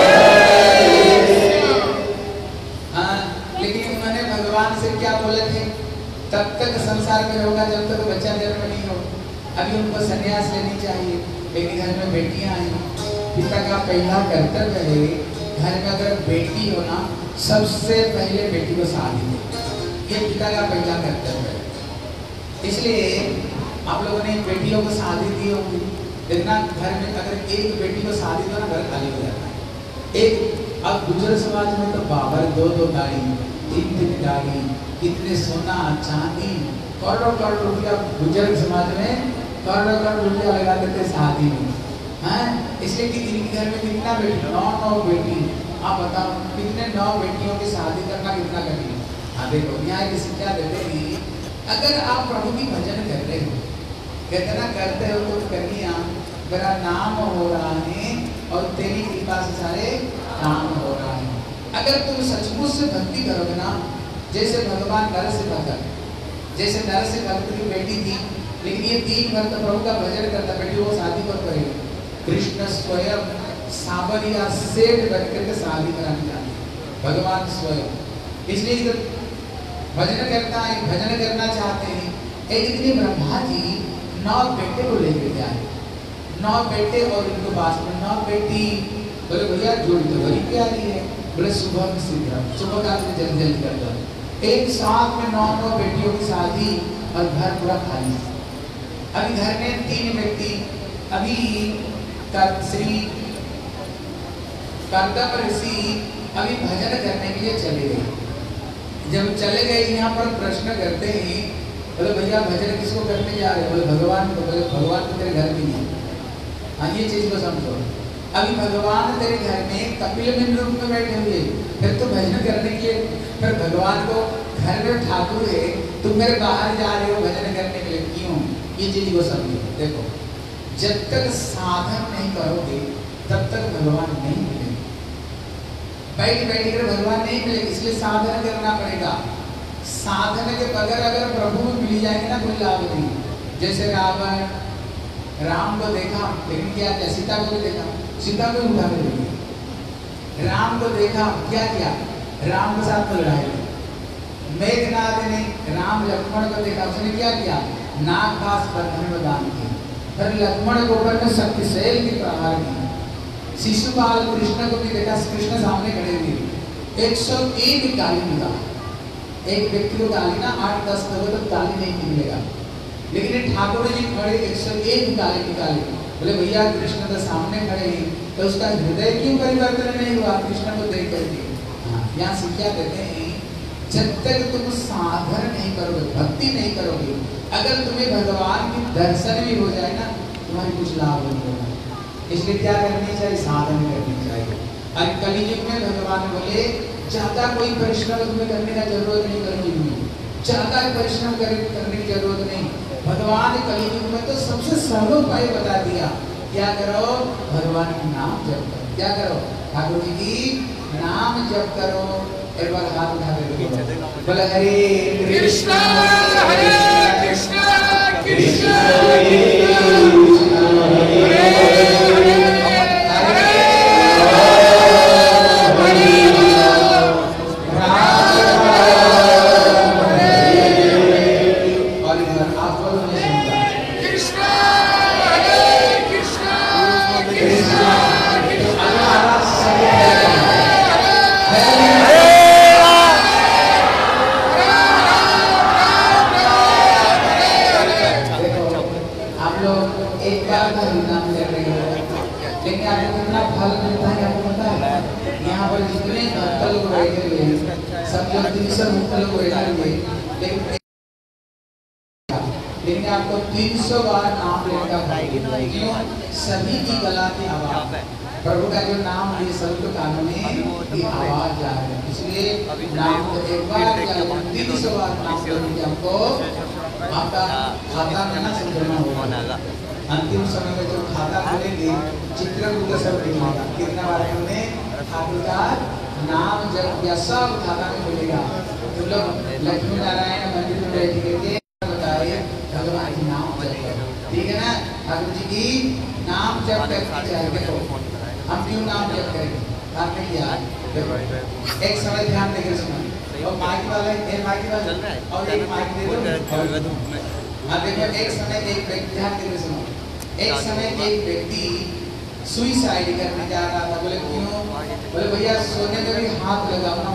लेकिन उन्होंने भगवान से क्या बोले थे, तब तक संसार में होगा जब तक बच्चा जन्म नहीं हो। अभी उनको संन्यास लेनी चाहिए, लेकिन घर में बेटियां आई। पिता का पहला कर्तव्य है, घर में अगर बेटी हो ना, सबसे पहले बेटी को शादी दे, ये पिता का पहला कर्तव्य है। इसलिए आप लोगों ने बेटियों को शादी दी होगी, देखना घर में अगर एक बेटी को शादी दो ना, घर खाली हो जाता है। एक अब गुजर समाज में तो बाबर दो दो गाड़ी, तीन तीन गाड़ी, कितने सोना चांदी, करोड़ों करोड़ रुपया गुजर समाज में करोड़ों करोड़ रुपया लगा देते शादी में, हैं? इसलिए कि इनके घर में कितना बेटी, नौ नौ बेटी। आप बताओ कितने नौ बेटियों की शादी करना कितना कठिन। हाँ देखो यहाँ की शिक्षा देते हैं, अगर आप प्रभु की भजन कर रहे हो, कहते ना करते हो तो करिए, मेरा नाम हो रहा है और तेरी कृपा से सारे काम हो रहा है। अगर तुम सचमुच से भक्ति करोगे ना, जैसे भगवान नर से भक्त, जैसे नर से भक्त की बेटी थी, लेकिन ये तीन भक्त प्रभु का भजन करता, बेटी वो शादी कौन करेगी। कृष्ण स्वयं सावरिया सेठ बन करके शादी कराने जाते, भगवान स्वयं। इसलिए भजन करता है, भजन करना चाहते हैं। एक दिन ब्रह्मा जी नौ बेटे को लेकर के आए, नौ बेटे और इनको पास में नौ बेटी। बोले भैया जोड़ी तो बड़ी प्यारी है। बोले सुबह में शीघ्र, सुबह का जल्दी जल्दी कर दो। एक साथ में नौ नौ बेटियों की शादी और घर पूरा खाली। अभी घर में तीन व्यक्ति, अभी श्री कर्दम ऋषि अभी भजन करने के लिए चले गए। जब चले गए यहाँ पर प्रश्न करते हैं, बोले भैया भजन किसको करने जा रहे हैं। बोले भगवान को। बोले भगवान तो तेरे घर में नहीं है। हाँ ये चीज को समझो, अभी भगवान तेरे घर में कपिल मुनि रूप में बैठे हुए, फिर तो भजन करने के लिए, फिर भगवान को घर में ठाकुर है, तुम मेरे बाहर जा रहे हो भजन करने के लिए, क्यों। ये चीज को समझो। देखो जब तक साधन नहीं करोगे तब तक भगवान नहीं मिलेंगे, बैठ बैठ कर भगवान नहीं मिलेंगे। इसलिए साधन करना पड़ेगा। साधन के बगैर अगर प्रभु में मिल जाएंगे ना, कोई लाभ नहीं। जैसे रावण राम को देखा, लेकिन क्या किया, सीता को भी देखा, सीता को उठा के ले। राम को देखा, क्या किया, राम के साथ में लड़ाई। मेघनाथ ने राम लक्ष्मण को देखा, उसने क्या किया, नाग पास बंधन में बांध दिया। फिर लक्ष्मण को ऊपर में शक्तिशैल की प्रहार की। शिशुपाल कृष्ण को भी देखा, कृष्ण सामने खड़े हुए, एक सौ एक गाली मिला। एक व्यक्ति को गाली ना आठ दस करोड़ तक गाली नहीं मिलेगा, लेकिन ठाकुर जी खड़े एक सौ एक गाली निकाले। बोले भैया कृष्ण तो सामने खड़े हैं, तो उसका हृदय क्यों परिवर्तन नहीं हुआ कृष्ण को देख करके। यहाँ शिक्षा देते हैं, जब तक तुम साधन नहीं करोगे, भक्ति नहीं करोगे, अगर तुम्हें भगवान की दर्शन भी हो जाए ना, तुम्हारी कुछ लाभ नहीं होगा। इसलिए क्या करनी चाहिए, साधन करनी चाहिए। और कलियुग में भगवान बोले ज्यादा कोई परिश्रम तुम्हें करने का जरूरत नहीं, कलियुग में ज्यादा परिश्रम करने की जरूरत नहीं। भगवान कलियुग में तो सबसे सरल उपाय बता दिया, क्या करो, भगवान का नाम जप करो। क्या करो, ठाकुर जी की नाम जप करो। एक बार हाथ उठा के बोले हरे कृष्णा हरे कृष्णा कृष्ण कृष्ण हरे हरे हरे लेकिन आपको तीन सौ बार नाम लेकर क्यों? सभी की गला की आवाज प्रभु का जो नाम ये सब कानों में की आवाज जा रही है, इसलिए नाम को एक बार तीन सौ बार नाम लेने के आपको आपका खाता में ना जमा होगा। अंतिम समय में जो खाता खोलेंगे चित्रकूट सब मिलेगा कितना बार हमने ठाकुर का नाम जब या सब खाता में मिलेगा। तो लोग लक्ष्मी नारायण मंदिर में बैठ के बताइए भगवान के नाम जप करो, ठीक है ना? ठाकुर जी की नाम जप करके चाहिए तो हम क्यों नाम जप करेंगे? आपने किया एक समय ध्यान देकर सुना और माइक वाला एक माइक वाला और एक माइक दे दो। हाँ देखो एक समय एक व्यक्ति ध्यान देकर सुनो, एक समय एक व्यक्ति सुइसाइड करने जा रहा था। बोले क्यों? बोले भैया सोने में भी हाथ लगाना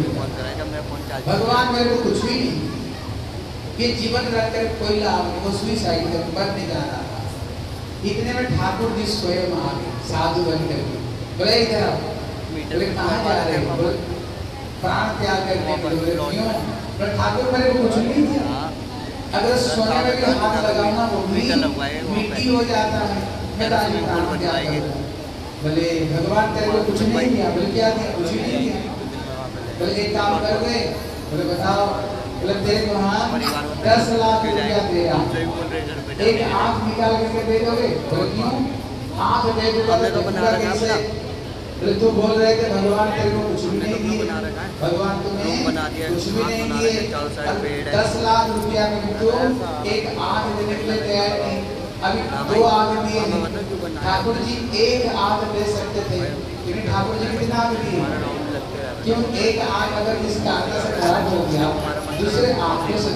भगवान मेरे को कुछ भी नहीं, ये जीवन रख कर कोई लाभ नहीं, वो सुइसाइड कर मरने जा रहा था। इतने में ठाकुर जी स्वयं आ गए साधु बन करके। बोले इधर आओ। बोले कहाँ जा रहे हो? बोले प्राण त्याग करने के लिए। क्यों? बोले ठाकुर मेरे को कुछ नहीं दिया, अगर सोने में भी हाथ लगाना वो भी मिट्टी हो जाता है, मैं प्राण त्याग करूंगा। बोले भगवान तेरे को कुछ नहीं दिया। बोले क्या दिया? कुछ भी नहीं दिया। बोले एक काम करोगे? बोले बताओ। बोले तेरे को हाँ दस लाख रुपया दे रहा, एक आँख निकाल करके दे दोगे? बोले क्यों? आँख दे दोगे तो बना कैसे? बोले तू बोल रहे थे भगवान तेरे को कुछ भी नहीं दिए, भगवान तुम्हें कुछ भी नहीं दिए, दस लाख रुपया में तो एक आँख देने के लिए तैयार नहीं, अभी दो आँख दिए। ठाकुर जी एक आँख दे सकते थे, लेकिन ठाकुर जी कितना आँख दिए? क्यों? एक आँख अगर इस कारण से खराब हो गया, दूसरे आँख से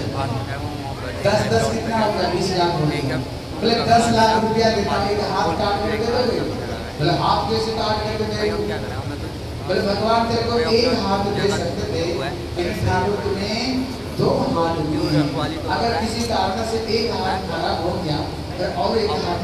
दस दस कितना हो गया? बीस लाख हो गया। बोले दस लाख रुपया देता, एक हाथ काट कर दे दोगे? बोले हाथ कैसे काट कर दे? बोले भगवान तेरे को एक हाथ दे सकते थे, लेकिन ठाकुर तुम्हें दो हाथ दिए। अगर किसी कारण से एक हाथ खराब हो गया तो और एक हाथ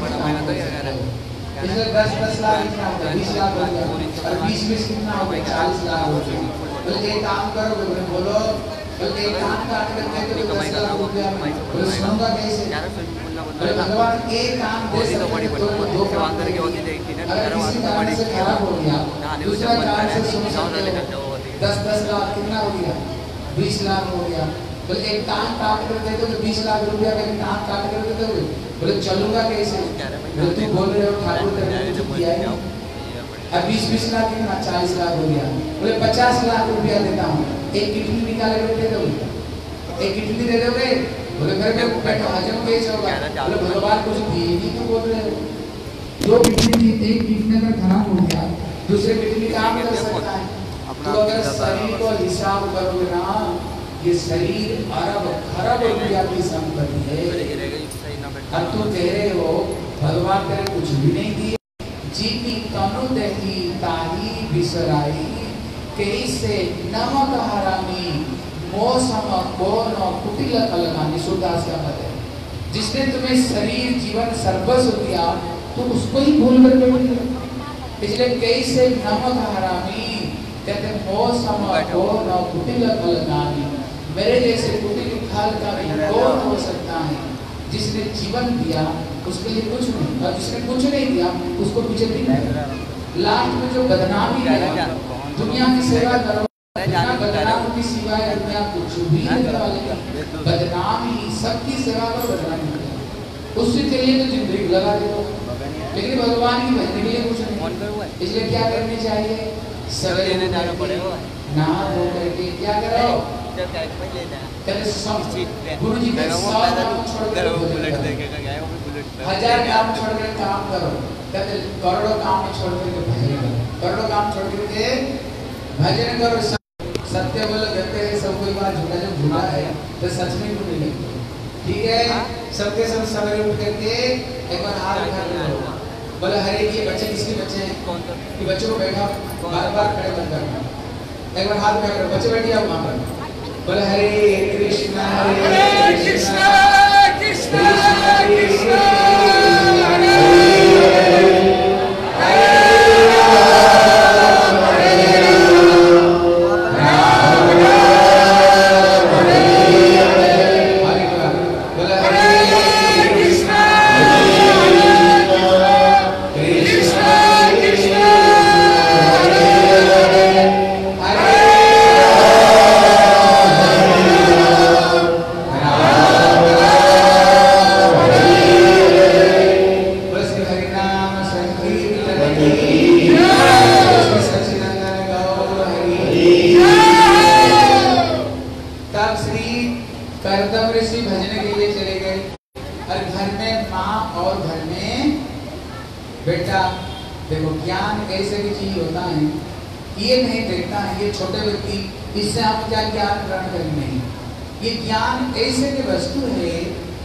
इसलिए दस दस लाख कितना हो गया? बीस लाख हो गया, और बीस बीस कितना हो गया? चालीस लाख हो गया। बोले एक काम करो, बोले बोलो बोले एक काम काट करके तो दस लाख रुपया। बोले सुनूंगा कैसे? बोले भगवान एक काम दे सकते तो दो काम करके होती देखी ना, अगर किसी कारण से खराब हो गया, दूसरा कारण से सुन सकते हो। दस दस लाख कितना हो गया? बीस लाख हो गया। बोले एक कान काट कर दे दो तो बीस लाख रुपया का कान काट कर दे दोगे? बोले चलूंगा कैसे? बोले तू बोल रहे हो ठाकुर तेरे को कुछ किया है। अब बीस बीस लाख कितना? चालीस लाख हो गया। बोले पचास लाख रुपया देता हूँ, एक किडनी निकाल कर दे दोगे? एक किडनी दे दोगे? बोले मेरे को पेट हजम कैसे होगा? बोले भगवान कुछ दिए नहीं तो बोल रहे हो। दो किडनी एक किडनी अगर खराब हो गया, दूसरे किडनी काम कर सकता है। तो अगर शरीर को हिसाब करोगे ना, ये शरीर अरब खरब रुपया की संपत्ति है, और तू कह रहे हो भगवान तेरे कुछ भी नहीं दिए। जीनी तनु दही ताही बिसराई, कैसे नमक हरामी मौसम कौन कुटिल कलमानी। सूरदास का मत है, जिसने तुम्हें शरीर जीवन सर्वस्व दिया तो उसको ही भूल कर बैठे। इसलिए कैसे नमक हरामी कहते मौसम कौन कुटिल कलमानी, मेरे जैसे कुटिल खाल का कौन हो सकता है? जिसने जीवन दिया उसके लिए कुछ नहीं, और जिसने कुछ नहीं दिया उसको पीछे नहीं है। लास्ट में जो बदनामी है, दुनिया की सेवा करो, बदनाम की सिवाय दुनिया कुछ भी नहीं वाले, बदनाम ही सबकी सेवा करो, बदनाम उसके लिए तो जिंदगी लगा दो, लेकिन भगवान की भजन के लिए कुछ नहीं। इसलिए क्या करनी चाहिए? सवेरे ना धो करके क्या करो? कहते सब गुरु जी के सब काम छोड़ कर बुलेट देके गया है, वो भी बुलेट पे हजार काम छोड़ कर काम करो, कहते करोड़ों काम छोड़ कर भजन करो, करोड़ों काम छोड़ के भजन करो। सत्य बोलो कहते हैं सब कोई बात झूठा जब झूठा है तो सच में क्यों नहीं लगता, ठीक है। सबके सब सवेरे उठ करके एक बार हाथ उठा लो, बोले हरे ये बच्चे किसके बच्चे हैं, कि बच्चों को बैठा बार बार खड़े मत करना, एक बार हाथ उठा करो, बच्चे बैठ जाओ वहां पर, बोले हरे कृष्णा हरे कृष्णा कृष्णा कृष्णा छोटे व्यक्ति इससे आप क्या ज्ञान ग्रहण करेंगे, ये ज्ञान ऐसे की वस्तु है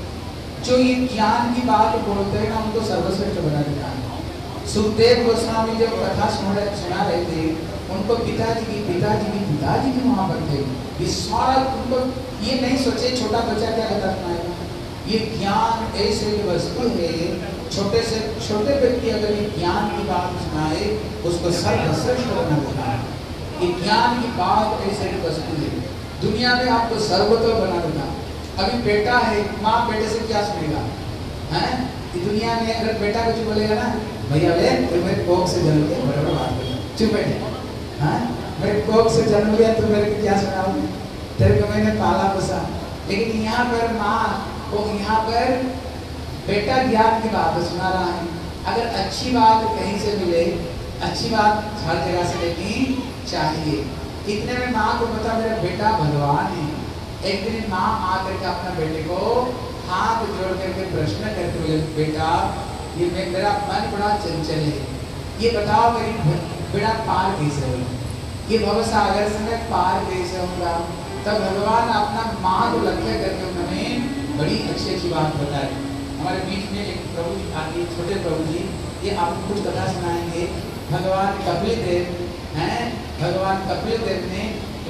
जो ये ज्ञान की बात बोलते हैं ना उनको सर्वश्रेष्ठ बना देता है। सुखदेव गोस्वामी जब कथा सुना सुना रहे थे, उनको पिताजी की पिताजी की पिताजी भी वहां पर थे, ये सारा उनको ये नहीं सोचे छोटा बच्चा क्या कथा सुनाएगा, ये ज्ञान ऐसे की वस्तु है, छोटे से छोटे व्यक्ति अगर ये ज्ञान की बात सुनाए उसको सर्वश्रेष्ठ बना देता है। ये ज्ञान की बात ऐसे की वस्तु है, दुनिया में आपको सर्वोत्तम बना देगा। अभी बेटा है, माँ बेटे से क्या सुनेगा, हैं? दुनिया में अगर बेटा कुछ बोलेगा ना, भैया ले तो मेरे कोख से जन्म लिया, बराबर बात करो, चुप बैठे, हैं? मेरे कोख से जन्म लिया तो मेरे को क्या सुनाओगे, तेरे को मैंने पाला पोसा। लेकिन यहाँ पर माँ को यहाँ पर बेटा ज्ञान की बात सुना रहा है। अगर अच्छी बात कहीं से मिले, अच्छी बात हर जगह से लेनी चाहिए। इतने में माँ को पता मेरा बेटा भगवान है। एक दिन माँ आकर के अपना बेटे को हाथ जोड़ करके प्रश्न करते हुए, बेटा ये मेरा मन बड़ा चंचल है, ये बताओ मेरी बेड़ा पार कैसे होगा, ये भव सागर से मैं पार कैसे होगा। तब भगवान अपना माँ को लक्ष्य करके उन्होंने बड़ी अच्छी अच्छी बात बताई। हमारे बीच में एक प्रभु जी आगे, छोटे प्रभु जी, ये आपको कुछ कथा सुनाएंगे। भगवान कपिल देव हैं, भगवान कपिल देव ने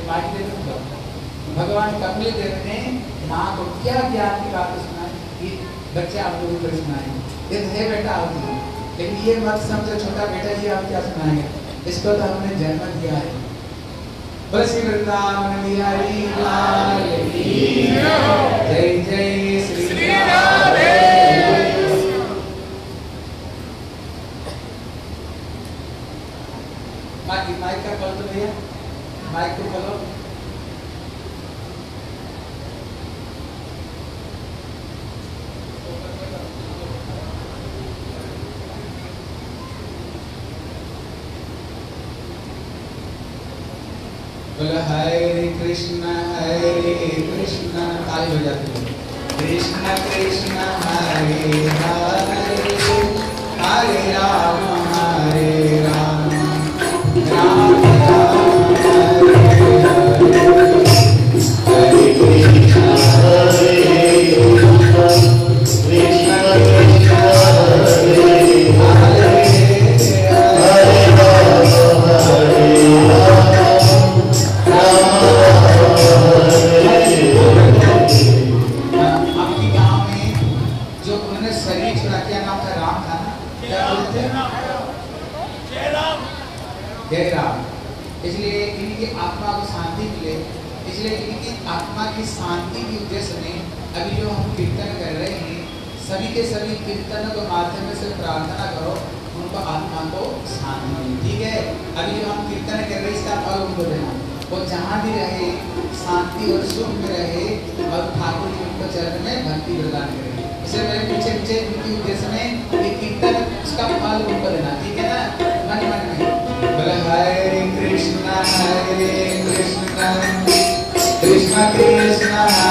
भगवान कपिल देव ने माँ को क्या ज्ञान की बात सुनाई, ये बच्चे आप लोगों को सुनाएंगे। ये है बेटा आपकी, लेकिन ये मत समझो छोटा बेटा जी आप क्या सुनाएंगे, इसको तो हमने जन्म दिया है। बस वृंदावन बिहारी लाल की जय जय श्री राधे। माइक माइक का खोल दो भैया, माइक को खोलो। बोलो हरे कृष्णा हरे कृष्णा, ताली बजाते हैं, कृष्णा कृष्णा हरे हरे, हरे राम हरे राम, राम राम हरे हरे, हरे कृष्णा हरे कृष्णा, कृष्णा कृष्णा हरे हरे, हरे राम हरे राम, आपकी गांव में जो उन्होंने शरीर छुड़ा, क्या नाम था, राम था ना, क्या बोलते थे, जय राम, जय राम। इसलिए इनकी आत्मा को शांति मिले, इसलिए इनकी आत्मा की शांति के उद्देश्य में अभी जो हम कीर्तन कर रहे हैं, सभी के सभी कीर्तन के माध्यम से प्रार्थना करो उनको आत्मा को शांति मिले, ठीक है। अभी जो हम कीर्तन कर रहे हैं इसका फल उनको देना, वो जहाँ भी रहे शांति और सुख में रहे और ठाकुर जी उनको चरण में भक्ति प्रदान करें। इसे मेरे पीछे पीछे उनकी उद्देश्य में ये कीर्तन उसका फल उनको देना, ठीक है ना, मन मन में बोले हरे कृष्णा हरे कृष्णा, कृष्णा कृष्णा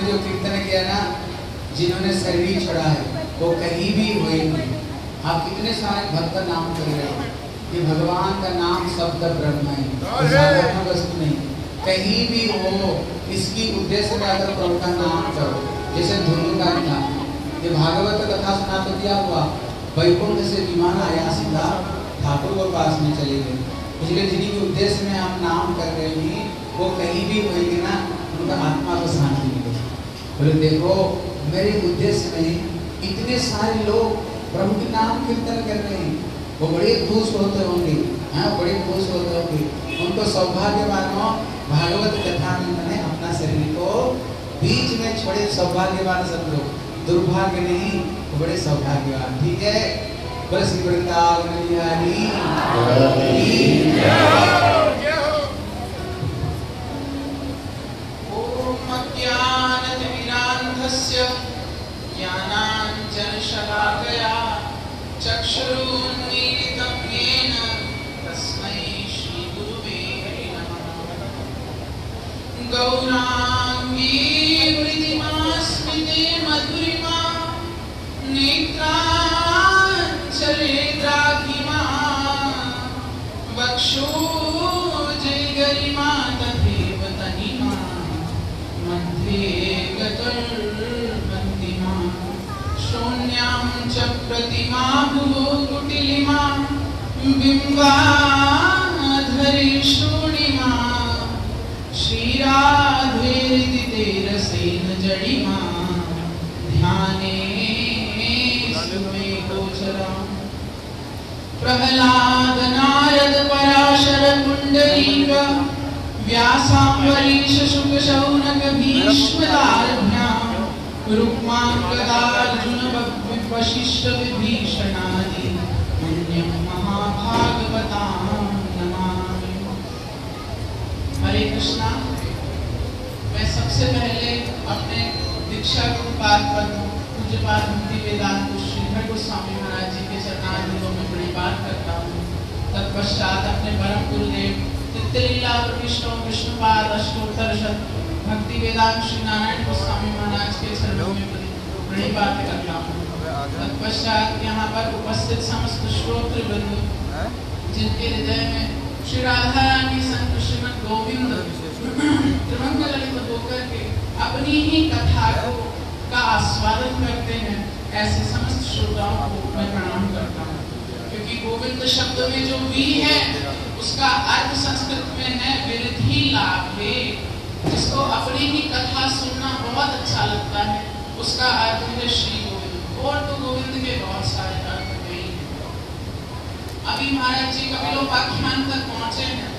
जो कीर्तन किया ना, जिन्होंने शरीर छोड़ा है वो कहीं भी होएंगे। आप कितने सारे भक्त नाम कर रहे हो, ये भगवान का नाम शब्द ब्रह्म है, साधारण वस्तु नहीं। कहीं भी हो, इसकी उद्देश्य में अगर प्रभु का नाम करो, जैसे धुंधुकार था, ये भागवत कथा सुना तो क्या हुआ, वैकुंठ से विमान आया, सीधा ठाकुर के पास में चले गए। इसलिए जिनके उद्देश्य में आप नाम कर रहे हैं वो कहीं भी होएंगे ना, उनका आत्मा को शांति मिलेगी। बोले देखो मेरे उद्देश्य में इतने सारे लोग प्रभु के नाम कीर्तन कर रहे हैं, वो बड़े खुश होते होंगे, हाँ बड़े खुश होते होंगे। उनको सौभाग्यवान हो, भागवत कथा में मैंने अपना शरीर को बीच में छोड़े, सौभाग्यवान सब लोग, दुर्भाग्य नहीं, वो बड़े सौभाग्यवान। ठीक है, बस वृंदावन बिहारी ओम अज्ञानतिमिरान्धस्य ज्ञानाञ्जनशलाकया चक्षुरुन्मीलितं येन तस्मै श्रीगुरुवे नमः। गौराङ्गी मृदिमा स्मिते मधुरिमा नेत्राञ्चले द्राघिमा वक्षोजे गरिमा तथैव तनिमा मध्ये गतुर्वन्दिमा शून्यां च प्रतिमा भुवो कुटिलिमा बिम्बाधरी शूणिमा श्रीराधेरिति तेरसेन जडिमा ध्याने प्रहलाद नारद पराशर कुंडलीक व्यासांबरीश शुक शौनक भीष्म दारभ्यां रुक्मांगदार्जुन वशिष्ठ विभीषणादि पुण्यं महाभागवतां नमामि। हरे कृष्णा। मैं सबसे पहले अपने दीक्षा गुरुपाद पद्म पूज्यपाद भक्ति वेदांत श्रीधर गोस्वामी महाराज जी के चरणारविंदों में प्रणिपात करता हूँ। तत्पश्चात अपने परम गुरुदेव तित्तलीला विष्णु विष्णुपाद अष्टोत्तर शत भक्ति वेदांत श्री नारायण गोस्वामी महाराज के चरणों में प्रणिपात करता हूँ। तत्पश्चात यहाँ पर उपस्थित समस्त श्रोत्र वृंद जिनके हृदय में श्री राधा रानी संत श्रीमद गोविंद त्रिभंग ललित होकर के अपनी ही कथा को का आस्वादन करते हैं, ऐसे समस्त श्रोताओं को मैं प्रणाम करता हूँ। क्योंकि गोविंद शब्द में जो वी है उसका अर्थ संस्कृत में है विरिधि लाभे। जिसको अपनी ही कथा सुनना बहुत अच्छा लगता है उसका अर्थ है श्री गोविंद। और तो गोविंद के बहुत सारे अर्थ हैं। अभी महाराज जी कपिलोपाख्यान तक पहुंचे हैं।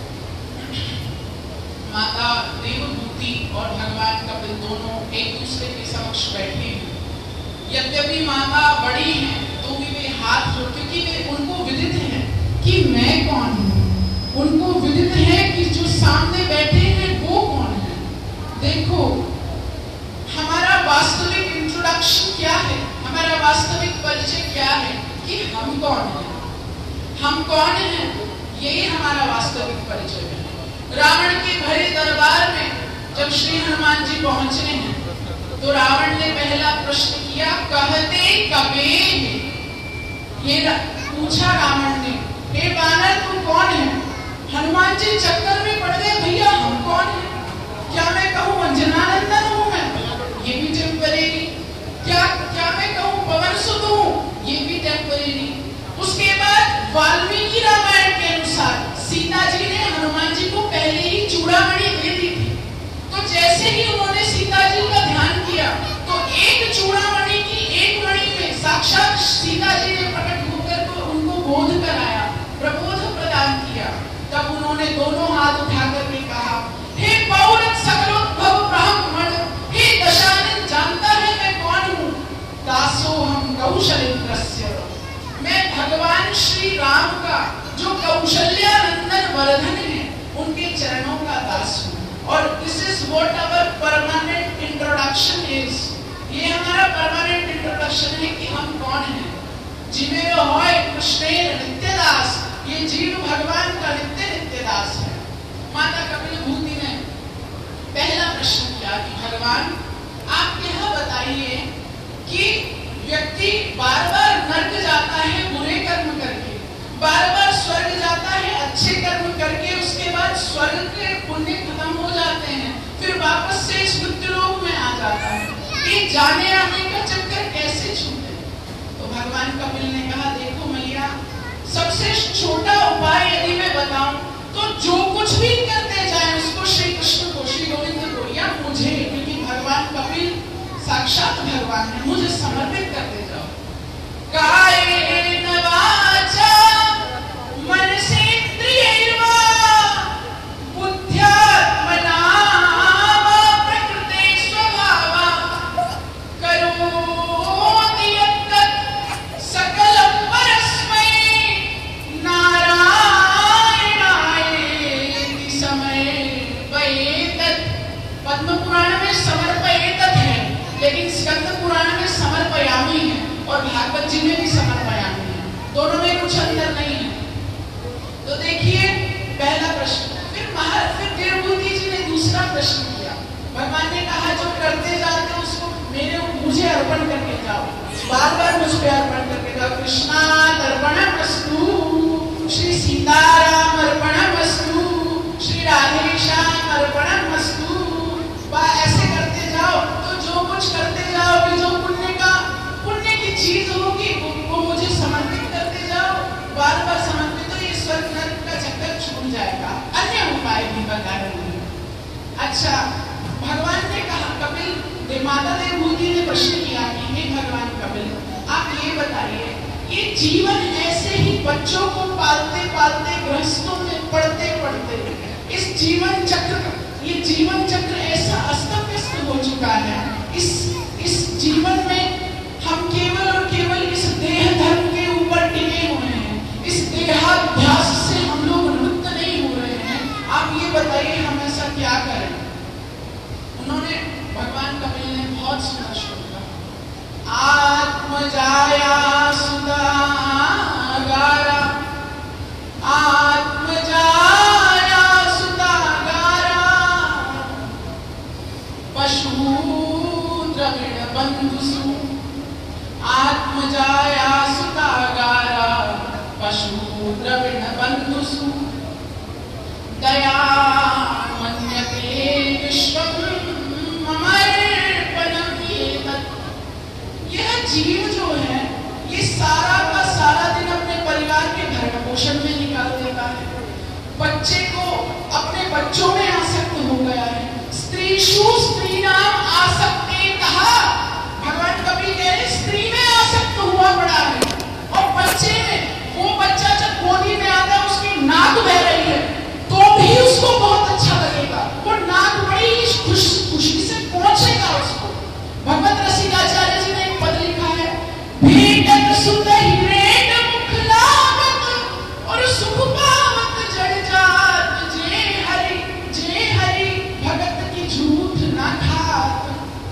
माता देवभूति और भगवान कपिल दोनों एक दूसरे के समक्ष बैठे हैं। यद्यपि माता बड़ी हैं तो भी वे हाथ जोड़, क्योंकि वे उनको विदित है कि मैं कौन हूँ, उनको विदित है कि जो सामने बैठे हैं वो कौन है। देखो हमारा वास्तविक इंट्रोडक्शन क्या है, हमारा वास्तविक परिचय क्या है कि हम कौन हैं। हम कौन हैं यही हमारा वास्तविक परिचय है। रावण के भरे दरबार में जब श्री हनुमान जी पहुंचे हैं तो रावण ने पहला प्रश्न किया, कहते कबे हैं। ये पूछा रावण ने, हे वानर तू कौन है। हनुमान जी चक्कर में पड़ गए, भैया हम कौन है। क्या मैं कहूँ अंजनानंदन हूँ मैं, ये भी टेम्परेरी। क्या क्या मैं कहूँ पवन सुत हूँ, ये भी टेम्परेरी। उसके बाद वाल्मीकि रामायण के अनुसार सीता जी ने हनुमान जी को पहले ही चूड़ामणि दे दी थी। तो जैसे ही उन्होंने सीता जी का ध्यान किया तो एक चूड़ामणि की एक मणि में साक्षात सीता जी ने प्रकट होकर तो उनको बोध कराया, प्रबोध प्रदान किया। तब उन्होंने दोनों हाथ उठाकर के कहा, हे पौरथ सकलोद्भव ब्राह्मण, हे दशानन जानता है मैं कौन हूँ। दासो हम कौशलेन्द्रस्य, मैं भगवान श्री राम का जो कौशल्यानंदन वर्धन है उनके चरणों का दास हूँ। और this is what our permanent introduction is. ये हमारा परमानेंट इंट्रोडक्शन है कि हम कौन हैं। जिमे होय कृष्णेर नित्यदास, ये जीव भगवान का नित्य नित्यदास है। माता कपिलभूति ने पहला प्रश्न किया कि भगवान बताइए कि व्यक्ति बार बार नर्क जाता है बुरे कर्म करके, बार बार स्वर्ग जाता है अच्छे कर्म करके, उसके बाद स्वर्ग के पुण्य खत्म हो जाते हैं, फिर वापस से इस मृत्यु लोक में आ जाता है। ये जाने आने का चक्कर कैसे छूटे? तो भगवान कपिल ने कहा, देखो मैया, सबसे छोटा उपाय यदि मैं बताऊं तो जो कुछ भी करते जाए उसको श्री कृष्ण को, श्री गोविंद को या मुझे, क्योंकि भगवान कपिल साक्षात भगवान है, मुझे समर्पित करते जाओ। कायेन वाचा मनसेन्द्रियैर्वा बुद्ध्यात्मना वा प्रकृते स्वभावा करोति यत्तत् सकलं परस्मै नारायणायेति समर्पयेतत्। पद्म पुराण में समर्पयेतत् है, लेकिन स्कंद पुराण में समर्पयामि है, और भागवत जी में भी समर्पयामि है, दोनों में कुछ अंतर नहीं है। तो देखिए पहला प्रश्न, फिर महाराज फिर देवभूति जी ने दूसरा प्रश्न किया। भगवान ने कहा, जो करते जाते हो उसको मेरे मुझे अर्पण करके जाओ, बार बार मुझ पे अर्पण करके जाओ। कृष्णार्पणमस्तु, श्री सीताराम अर्पणमस्तु, श्री राधेश्याम अर्पणमस्तु, ऐसे करते जाओ। तो जो कुछ करते जाओगे, जो पुण्य का पुण्य की चीज होगी वो मुझे समर्पित करते जाओ, बार बार समर्पित, तो ये स्वर्ग नरक का चक्कर छूट जाएगा। अन्य उपाय भी बता रहे हैं। अच्छा, भगवान ने कहा, कपिल माता देवभूति ने प्रश्न किया कि हे भगवान कपिल, आप ये बताइए, ये जीवन ऐसे ही बच्चों को पालते पालते, गृहस्थों में पढ़ते पढ़ते, इस जीवन चक्र ये जीवन चक्र ऐसा अस्त व्यस्त हो चुका है। इस इस जीवन में हम केवल और केवल इस देह धर्म के ऊपर टिके हुए हैं, इस देहाध्यास से हम लोग मुक्त नहीं हो रहे हैं। आप ये बताइए हम ऐसा क्या करें? उन्होंने, भगवान कपिल ने बहुत सुंदर श्लोक कहा, आत्मजाया सुदागारा, आत्मजाया सुदागारा, पशु द्रविण बंधुसु, आत्मजाया सुतागारा पशु द्रविण बंधुसु, दया मन्यते विश्वं ममर्पणम् एतत्। यह जीव जो है, ये सारा का सारा दिन अपने परिवार के भरण पोषण में निकाल देता है, बच्चे को अपने बच्चों में आसक्त हो गया है। स्त्रीषु स्त्रीणाम आसक्तेतः, भगवान कपिल कह रहे स्त्री में आसक्त हुआ पड़ा है, और बच्चे में, वो बच्चा जब गोदी में आता है उसकी नाक बह रही है तो भी उसको बहुत अच्छा लगेगा, वो नाक बड़ी खुश खुशी से पहुंचेगा उसको। भगवत रसिकाचार्य जी ने एक पद लिखा है, भेटत सुत हिरेन मुख लागत और सुख पावत जड़ जात, जे हरि जे हरि भगत की झूठ ना खात।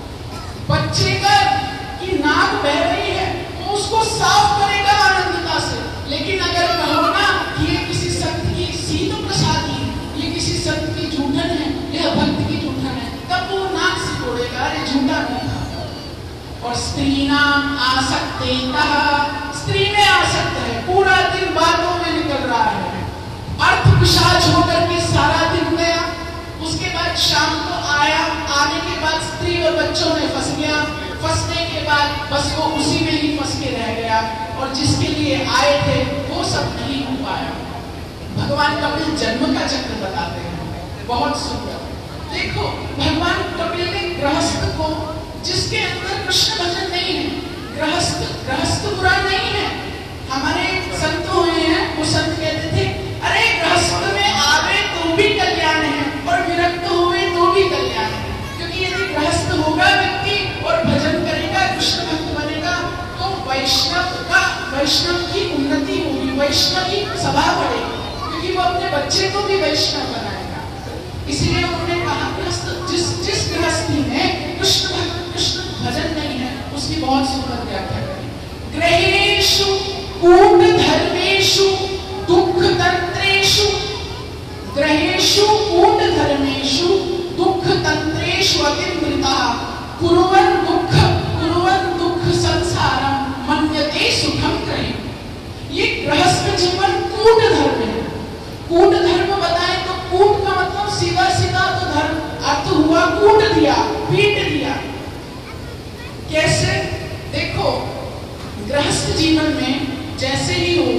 बच्चे का की नाक बह रही है तो उसको साफ करेगा आनंदता से, लेकिन अगर कहो ना कि ये किसी संत की सीध प्रसादी, ये किसी संत की झूठन है, यह भक्त की झूठन है, तब वो नाक से तोड़ेगा, अरे झूठा नहीं था। और स्त्री नाम आसक्तेतः, स्त्री में आसक्त है, पूरा दिन बातों में निकल रहा है, अर्थ पिशाच होकर के सारा दिन गया, उसके बाद शाम को आया, आने के बाद स्त्री और बच्चों में फंस गया, फंसने के बाद बस वो उसी में ही फंस के रह गया, और जिसके लिए आए थे वो सब नहीं हो पाया। भगवान कपिल जन्म का चक्र बताते हैं, बहुत सुंदर। देखो भगवान कपिल ने गृहस्थ को, जिसके अंदर कृष्ण भजन नहीं है, गृहस्थ गृहस्थ बुरा नहीं है। हमारे संत हुए हैं, वो संत कहते थे, अरे गृहस्थ में आवे तो भी कल्याण है और विरक्त हुए तो भी कल्याण है, क्योंकि यदि गृहस्थ होगा व्यक्ति और भजन करेगा, कृष्ण भक्त बनेगा, तो वैष्णव का वैष्णव की उन्नति होगी, वैष्णवी सभा बढ़ेगी, क्योंकि वो अपने बच्चे को भी वैष्णव बनाएगा। इसीलिए उन्होंने कहा, जिस जिस गृहस्थी में कृष्ण भक्त कृष्ण भजन नहीं है, उसकी बहुत सुंदर व्याख्या करें। ग्रहेषु कूट धर्मेषु दुख तंत्रेषु, ग्रहेषु कूट धर्मेषु दुख तंत्रेषु अतिमृता कुर्वन् दुख दिया। कैसे? देखो, गृहस्थ जीवन में जैसे ही हो,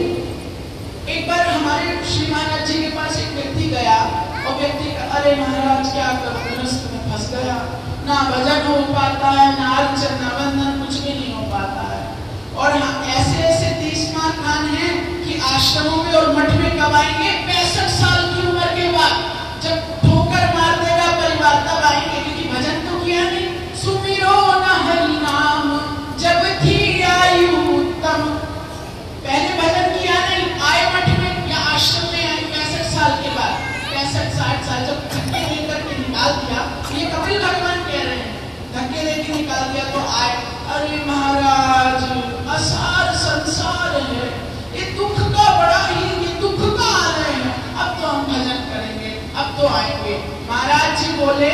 एक बार हमारे श्री महाराज जी के पास एक व्यक्ति गया और व्यक्ति का, अरे महाराज क्या करूं, गृहस्थ में फंस गया, ना भजन हो पाता है, ना अर्चन, ना वंदन, कुछ भी नहीं हो पाता है। और हाँ, ऐसे ऐसे तीस मार खान हैं कि आश्रमों में और मठ में कब आएंगे? पैंसठ साल की उम्र के बाद, जब ठोकर मार देगा परिवार तब आएंगे, क्योंकि भजन तो किया नहीं। सुमिरो न हरि नाम जब थी आयु उत्तम, पहले भजन किया नहीं, आए मठ में या आश्रम में आए पैंसठ साल के बाद, पैंसठ साठ साल जब धक्के दे करके निकाल दिया, ये कपिल भगवान कह रहे हैं, धक्के दे के निकाल दिया तो आए, अरे महाराज असार संसार है, ये दुख का बड़ा ही, ये दुख का आलय है, अब तो हम भजन करेंगे, अब तो आएंगे। महाराज जी बोले,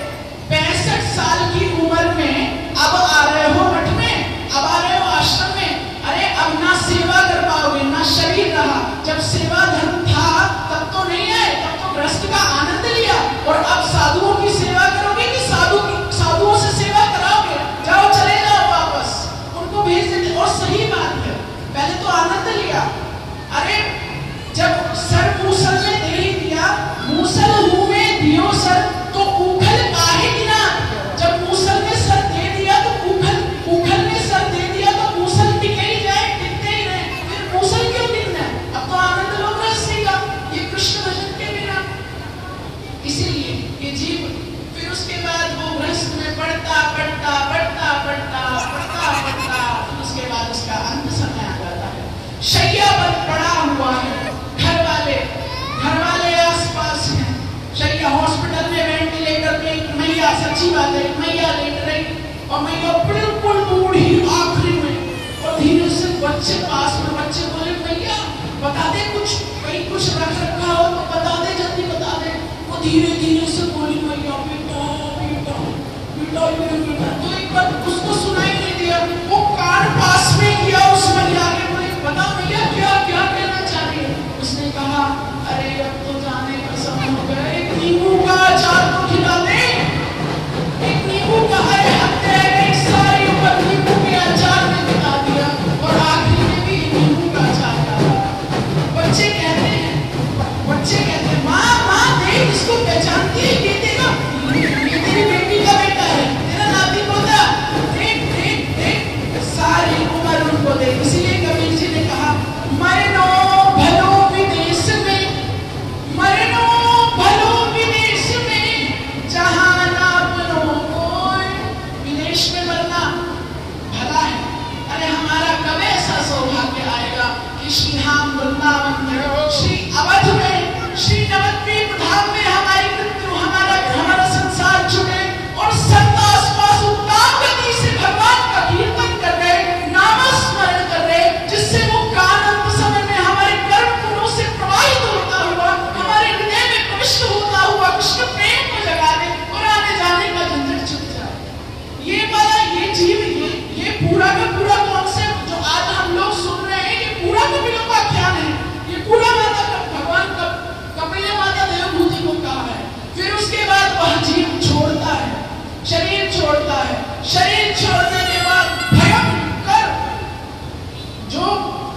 पैंसठ साल की उम्र में अब आ रहे हो मठ में, अब आ रहे हो आश्रम में, अरे अब ना सेवा कर पाओगे, ना शरीर रहा। जब सेवा धर्म था तब तो नहीं आए, तब तो गृहस्थ का आनंद लिया, और अब साधुओं की सेवा करोगे कि साधु की साधुओं से सेवा कराओगे? जाओ, चले जाओ वापस, उनको भेज देते। और सही बात है, पहले तो आनंद लिया। अरे जब सर मूसल में दे ही दिया, मूसल मुंह में दियो सर तो उखल काहे गिना, जब मूसल में सर दे दिया तो उखल, उखल में सर दे दिया तो मूसल टिके ही जाए, टिकते ही रहे, फिर मूसल क्यों गिनना है? अब तो आनंद लो गृहस्थी का, ये कृष्ण भजन के बिना। इसीलिए ये जीव फिर उसके बाद वो गृहस्थ में बढ़ता बढ़ता बढ़ता बढ़ता बढ़ता बढ़ता फिर उसके बाद उसका अंत समय आ जाता है। शैया पर पड़ा हुआ है, घर वाले घर वाले आसपास हैं, शैया हॉस्पिटल में वेंटिलेटर में एक मैया, सच्ची बात है, एक मैया लेट रही और मैया बिल्कुल बूढ़ी आखिरी में, और धीरे से बच्चे पास में, बच्चे बोले मैया बता दे कुछ, कहीं कुछ रख रखा हो तो बता दे, जल्दी बता दे। वो धीरे धीरे से बोली मैया बेटा बेटा बेटा बेटा, तो एक बार उसको सुनाई नहीं दिया, वो कान पास में किया उस मैया के, बोले बता मैया क्या क्या कहना चाह रही है? उसने कहा, अरे अब तो जाने का समय हो गया, एक नींबू का अचार तो खिला दे, एक नींबू का, अरे हफ्ते एक सारी ऊपर नींबू के अचार में बिता दिया, और आखिरी में भी नींबू का अचार डाला। बच्चे कहते हैं बच्चे कहते हैं माँ माँ देख, इसको पहचानती है, ये तेरा, ये तेरी बेटी का बेटा है, तेरा नाती पोता, देख देख देख, सारी उम्र उनको देख। इसीलिए कबीर जी ने कहा, मरनो भलो विदेश में, मरनो भलो विदेश में, जहां ना बनो कोई, विदेश में मरना भला है। अरे हमारा कब ऐसा सौभाग्य आएगा कि श्री धाम वृंदावन में, श्री अवध में, श्री नवद्वीप धाम में हमारी मृत्यु, हमारा हमारा संसार छूटे, और संत आसपास उत्तम गति से भगवान का कीर्तन कर रहे, नाम स्मरण कर रहे, जिससे वो कानंत समय में हमारे कर्म गुणों से प्रवाहित होता हुआ हमारे हृदय में प्रविष्ट होता हुआ कृष्ण प्रेम को जगा दे और आने जाने का झंझट छूट जाए। ये वाला ये जीव, ये ये पूरा का पूरा कॉन्सेप्ट जो आज हम लोग सुन रहे हैं, ये पूरा कपिलों का ख्याल है, ये पूरा माता का भगवान का कपिल माता देवभूति को कहा है। फिर उसके बाद वह जीव छोड़ता है, शरीर छोड़ता है, शरीर छोड़ने के बाद भयंकर जो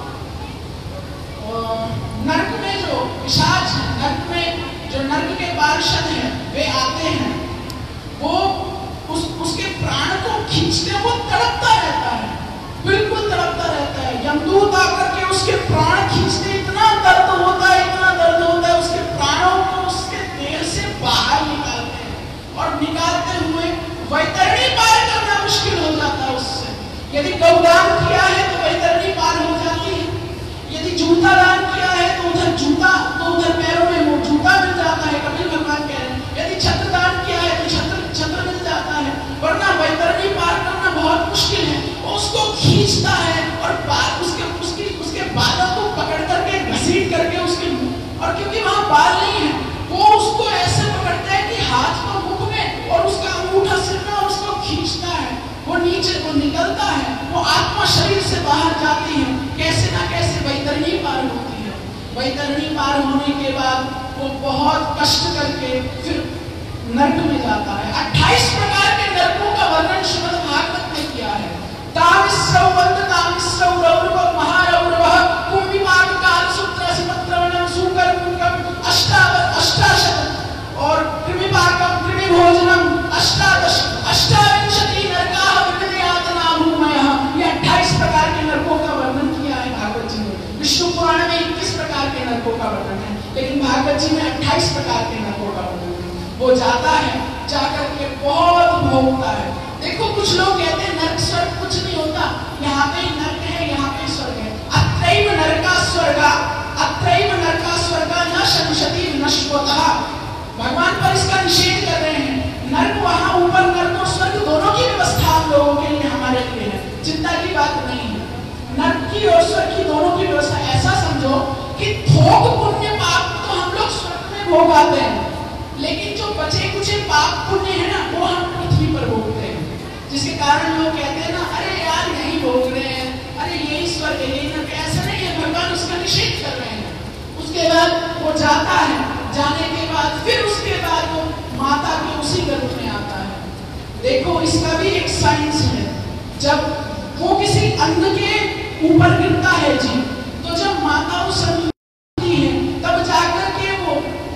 नर्क में जो पिशाच है, नर्क में जो नर्क के पार्षद हैं वे आते हैं, वो उस उसके प्राण को खींचते, वो तड़पता रहता है, बिल्कुल तड़पता रहता है। यमदूत आकर के उसके प्राण खींचते, इतना दर्द होता है, इतना दर्द होता है, उसके प्राणों को उसके देह से बाहर निकालते हैं, और निकालते हुए वैतरणी पार करना मुश्किल हो जाता है उससे। यदि गौदान किया है तो वैतरणी पार हो जाती है, यदि जूता दान किया है तो उधर जूता, तो उधर पैरों में वो जूता मिल जाता है, कपिल भगवान कह रहे हैं। यदि छत्र दान किया है तो छत्र छत्र मिल जाता है, वरना वैतरणी पार करना बहुत मुश्किल है। वो उसको खींचता है और बाल उसके उसकी उसके बालों को पकड़ करके घसीट करके उसके मुंह, और क्योंकि वहां बाल नहीं है, वो उसको ऐसे पकड़ता है कि हाथ को मुख में, और उसका अंगूठा सिर में, और उसको खींचता है, वो नीचे को निकलता है, वो आत्मा शरीर से बाहर जाती है, कैसे ना कैसे वैतरणी पार होती है। वैतरणी पार होने के बाद वो बहुत कष्ट करके फिर नर्क में जाता है। अट्ठाईस प्रकार के नरकों का नरकों का वर्णन है, लेकिन भागवत जी में अट्ठाईस प्रकार के नरकों का वर्णन है। वो जाता है, जाकर के बहुत भोगता है। देखो कुछ लोग कहते हैं नरक स्वर्ग कुछ नहीं होता, यहाँ पे ही नरक है, यहाँ पे स्वर्ग है। अत्रैव नरका स्वर्गा, अत्रैव नरका स्वर्गा न शंशति नश्वतः। भगवान पर इसका निषेध कर रहे हैं। नरक वहां ऊपर, नरक और स्वर्ग दोनों की व्यवस्था आप लोगों के लिए, हमारे लिए है, चिंता की बात नहीं है। नरक की और स्वर्ग की दोनों की व्यवस्था। ऐसा समझो कि थोक पुण्य पाप तो हम लोग स्वर्ग में भोगाते हैं, लेकिन जो बचे कुछ पाप पुण्य है ना, वो हम पृथ्वी पर भोगते हैं। जिसके कारण लोग कहते हैं ना, अरे यार यही भोग रहे हैं, अरे यही स्वर्ग है, यही नरक। ऐसा नहीं है, भगवान उसका निषेध कर रहे हैं। उसके बाद वो जाता है, जाने के बाद फिर उसके बाद वो माता के उसी गर्भ में आता है। देखो इसका भी एक साइंस है। जब वो किसी अन्न के ऊपर गिरता है जी, तो जब माता उस अन्न है तब जाकर के वो,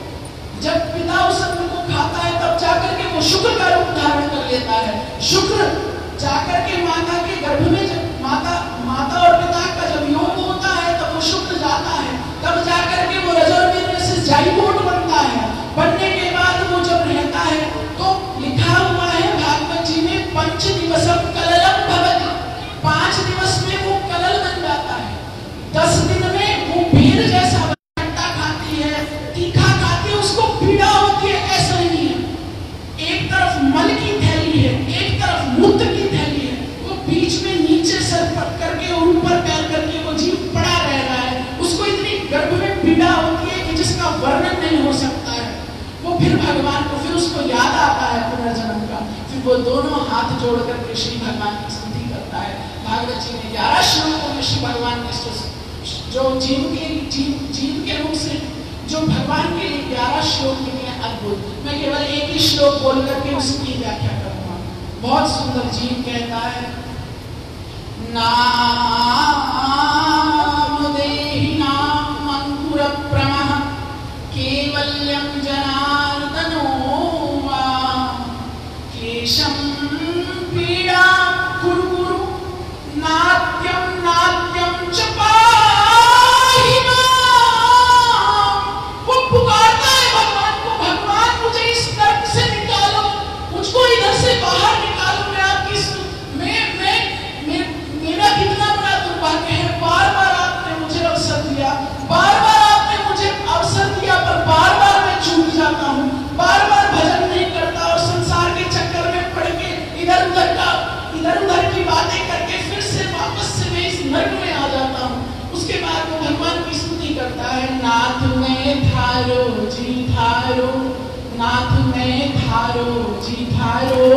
जब पिता उस अन्न को खाता है तब जाकर के वो शुक्र का रूप धारण कर लेता है। शुक्र जाकर के माता के गर्भ में, जब माता माता और पिता का जब योग होता है तब वो शुक्र जाता है, तब जाकर के वो रजोर्मिन से जाइगोट बनता है। बनने के बाद वो जब रहता है तो लिखा हुआ है भागवत जी में, पंच दिवसम कललम भवति। पांच दिवस में वो कलल बन जाता है। दस दिन में वो भीड़ जैसा खट्टा खाती है, तीखा खाती है, उसको पीड़ा होती है। ऐसा नहीं है, एक तरफ मल की थैली है, एक तरफ मूत्र की थैली है, वो बीच में नीचे सर पट करके और ऊपर पैर करके वो जीव पड़ा रह रहा है। उसको इतनी गर्भ में पीड़ा होती है कि जिसका वर्णन नहीं हो सकता है। वो फिर भगवान को, फिर उसको याद आता है पुनर्जन्म का, फिर वो दोनों हाथ जोड़ करके श्री भगवान की स्तुति करता है। भागवत जी में ग्यारह श्लोकों में श्री भगवान की जो जीव के जीव जीव के रूप से जो भगवान के लिए ग्यारह श्लोक लिखे हैं, अद्भुत। मैं केवल एक ही श्लोक बोल करके उसकी व्याख्या करूंगा। बहुत सुंदर जीव कहता है, नाम देहि नाम अंकुर प्रमः केवल्यम जनार्दनो वा क्लेशम पीड़ा कुरु नाट्यम नाट्यम च पाहि माम्। वो पुकारता है भगवान को, भगवान मुझे इस नरक से निकालो, मुझको इधर से बाहर निकालो। मैं आपकी मैं मैं, मैं मेरा कितना बड़ा दुर्भाग्य है। बार बार आपने मुझे अवसर दिया, बार बार आपने मुझे अवसर दिया, पर बार बार मैं चूक जाता हूँ, बार बार भजन नहीं करता और संसार के चक्कर में पड़ के इधर उधर का इधर उधर की बातें करके फिर से वापस से मैं इस नरक में आ जाता हूँ। उसके बाद वो भगवान की स्तुति करता है, नाथ में धारो जी धारो, नाथ में धारो जी धारो,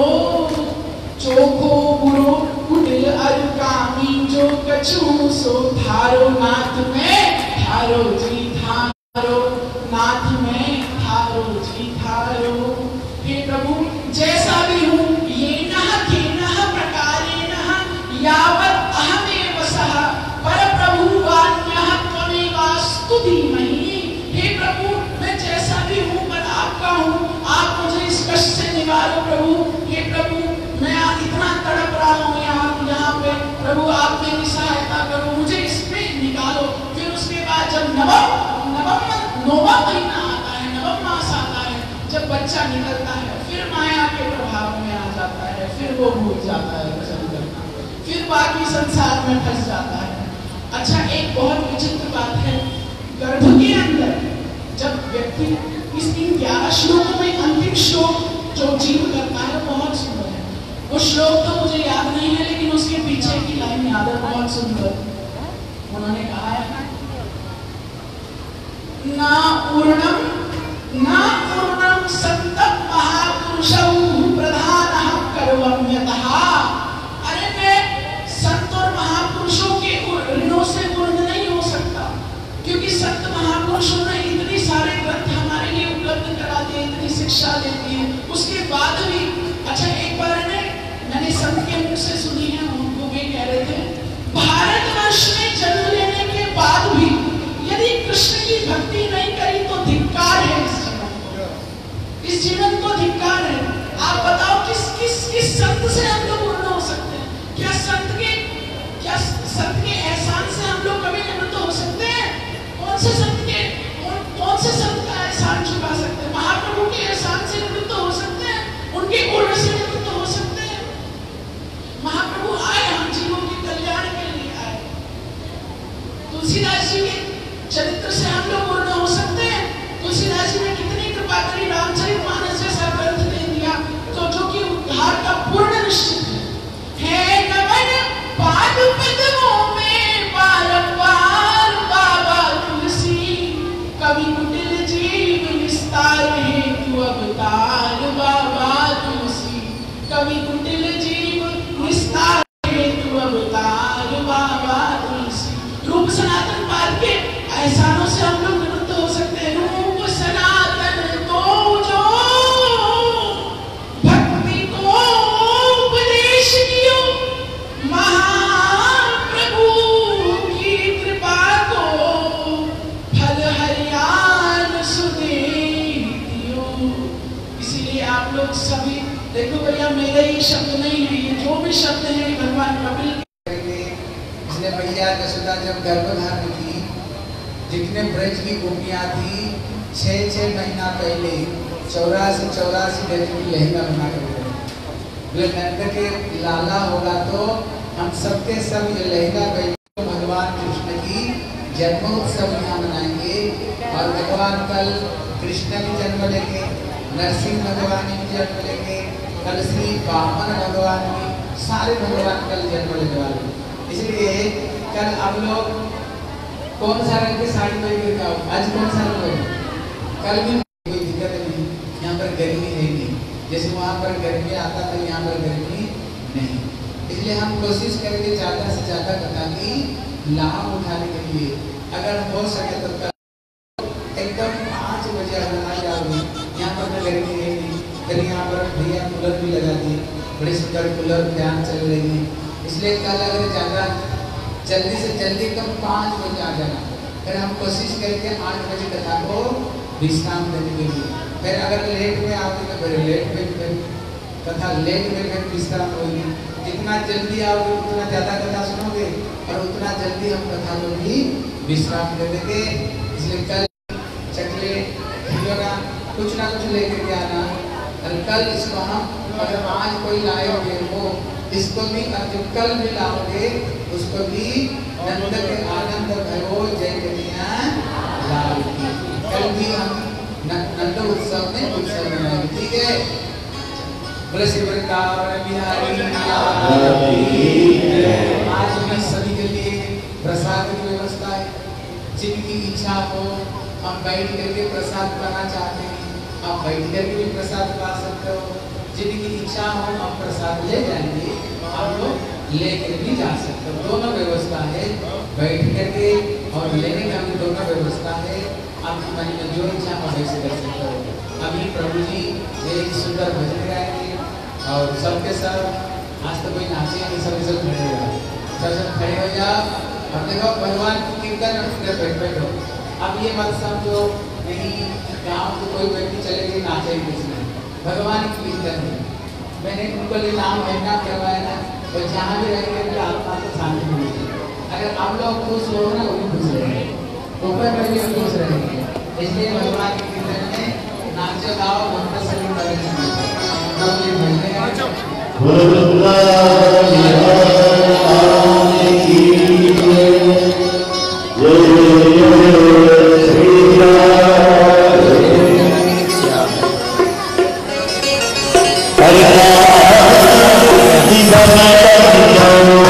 चोखो बुरो कुटिल अरुकामी जो कछु सो धारो। नाथ में धारो जी धारो, नाथ में धारो जी धारो। हे प्रभु जैसा भी हूँ, ये नह के नह प्रकारे नह यावत् अहमेव सह पर प्रभु वान्यः त्वमेवास्तु धीमहि। हे प्रभु मैं जैसा भी हूँ, पर आपका हूँ, आप मुझे इस कष्ट से निवारो प्रभु। हे प्रभु मैं इतना तड़प रहा हूँ यहाँ यहाँ पे, प्रभु आप मेरी सहायता करो, मुझे इसमें निकालो। फिर उसके बाद जब नवम नवम नौवां महीना आता है, नवम मास आता है, जब बच्चा निकलता है, फिर माया के प्रभाव में आ जाता है, फिर वो भूल जाता है भजन करना, फिर बाकी संसार में फंस जाता है। अच्छा एक बहुत विचित्र बात है, गर्भ के अंदर जब व्यक्ति इस इन ग्यारह श्लोकों में अंतिम श्लोक जो जीव करता है बहुत सुंदर है। वो श्लोक तो मुझे याद नहीं है, लेकिन उसके पीछे की लाइन याद है, बहुत सुंदर। उन्होंने कहा है, ना पूर्णम ना पूर्णम संतम महापुरुषौ प्रधानः कर्वम्यतः। अरे मैं संत और महापुरुषों के ऋणों से पूर्ण नहीं हो सकता, क्योंकि संत महापुरुषों ने इतनी सारे ग्रंथ हमारे लिए उपलब्ध करा दिए, इतनी शिक्षा देती है, उसके बाद भी। अच्छा एक बार ने मैंने संत के मुख से सुनी है, उनको वे कह रहे थे, भारतवर्ष में जन्म लेने के बाद भी यदि कृष्ण की भक्ति नहीं करी तो धिक्कार है इस जीवन को, इस जीवन को धिक्कार है। आप बताओ किस किस किस संत से हम लोग पूर्ण जी के चरित्र से हम लोग पूर्ण हो सकते हैं। तुलसीदास जी ने कितनी कृपा करी, रामचरितमानस जैसा ग्रंथ दे दिया तो जो कि उद्धार का पूर्ण निश्चित है। है नमन पाद पद्मों में बारंबार बाबा तुलसी, कवि कुटिल जीव निस्तार हेतु अवतार बाबा तुलसी, कवि कुटिल जीव निस्तार हेतु अवतार बाबा तुलसी। रूप सनातन पाद के एहसानों से हम लोग निवृत्त हो सकते हैं। रूप सनातन तो जो भक्ति को उपदेश दियो, महाप्रभु की कृपा को फल हरियान सुदेव दियो। इसीलिए आप लोग सभी देखो भैया, मेरे ये शब्द नहीं है, ये जो भी शब्द है भगवान कपिल इसलिए मैया यशोदा जब गर्भधारण की, जितने ब्रज की गोपियां थी, छह छह महीना पहले चौरासी चौरासी डेज की लहंगा बना कर बोले नंद के लाला होगा तो हम सबके सब ये लहंगा पहले भगवान कृष्ण की जन्मोत्सव यहाँ मनाएंगे। और भगवान कल कृष्ण भी जन्म लेंगे, नरसिंह भगवान भी जन्म लेंगे, कल श्री वामन भगवान भी, सारे भगवान कल जन्म लेने वाले। इसलिए कल आप लोग कौन सा रंग की साड़ी पहन के आओ, आज कौन सा रंग है, कल भी कोई दिक्कत नहीं, यहाँ पर गर्मी है नहीं, जैसे वहाँ पर गर्मी आता था यहाँ पर गर्मी नहीं। इसलिए हम कोशिश करेंगे ज़्यादा से ज़्यादा कथा की लाभ उठाने के लिए। अगर हो सके तो कल एकदम पाँच बजे अगर आ जाओगे, यहाँ पर तो गर्मी है नहीं, फिर यहाँ पर भैया कूलर भी लगा दिए, बड़े सुंदर कूलर फैन चल रही है। इसलिए कल अगर ज़्यादा जल्दी से जल्दी कम पाँच बजे आ जाना, फिर हम कोशिश करके आठ बजे कथा को विश्राम देने के लिए। फिर अगर लेट में आओगे तो फिर लेट में फिर कथा लेट में फिर विश्राम होगी। जितना जल्दी आओगे उतना ज़्यादा कथा सुनोगे और उतना जल्दी हम कथा को भी विश्राम दे देंगे। इसलिए कल चकले खिलौना कुछ ना कुछ लेकर के आना, और कल इसको हम अगर आज कोई लाए होंगे वो इसको भी, और जो कल भी लाओगे उसको भी नंद के आनंद भरो जय कन्हैया लाल की। कल भी हम नंद उत्सव में उत्सव मनाएंगे, ठीक है। बोले श्री वृंदावन बिहारी आज भी सभी के लिए प्रसाद की व्यवस्था है। जिनकी इच्छा हो हम बैठ करके प्रसाद पाना चाहते हैं, आप बैठ करके भी प्रसाद पा सकते हो। जिनकी इच्छा हो हम प्रसाद ले जाएंगे, आप लोग लेकर भी जा सकते हो। दोनों व्यवस्था है, बैठ करके और लेने का भी दोनों व्यवस्था है। आपकी मन में जो इच्छा आप वैसे कर सकते हो। अभी प्रभु जी एक सुंदर भजन गाएंगे और सबके सब आज तो कोई नाचे नहीं, सबके सब खड़े हो जाओ, सब सब खड़े हो जाओ और देखो भगवान की कीर्तन बैठ बैठो। अब ये मत समझो नहीं गाँव तो कोई व्यक्ति चले गए नाचे कुछ नहीं, भगवान की कीर्तन है। मैंने उनको लिए नाम महीना करवाया था, तो जहाँ भी रहेंगे आत्मा को शांति मिलेगी। अगर आप लोग खुश हो ना वो भी खुश रहेंगे, ऊपर में भी खुश रहेंगे। इसलिए भगवान की कीर्तन में नाचो गाओ भक्त सभी करेंगे। हरि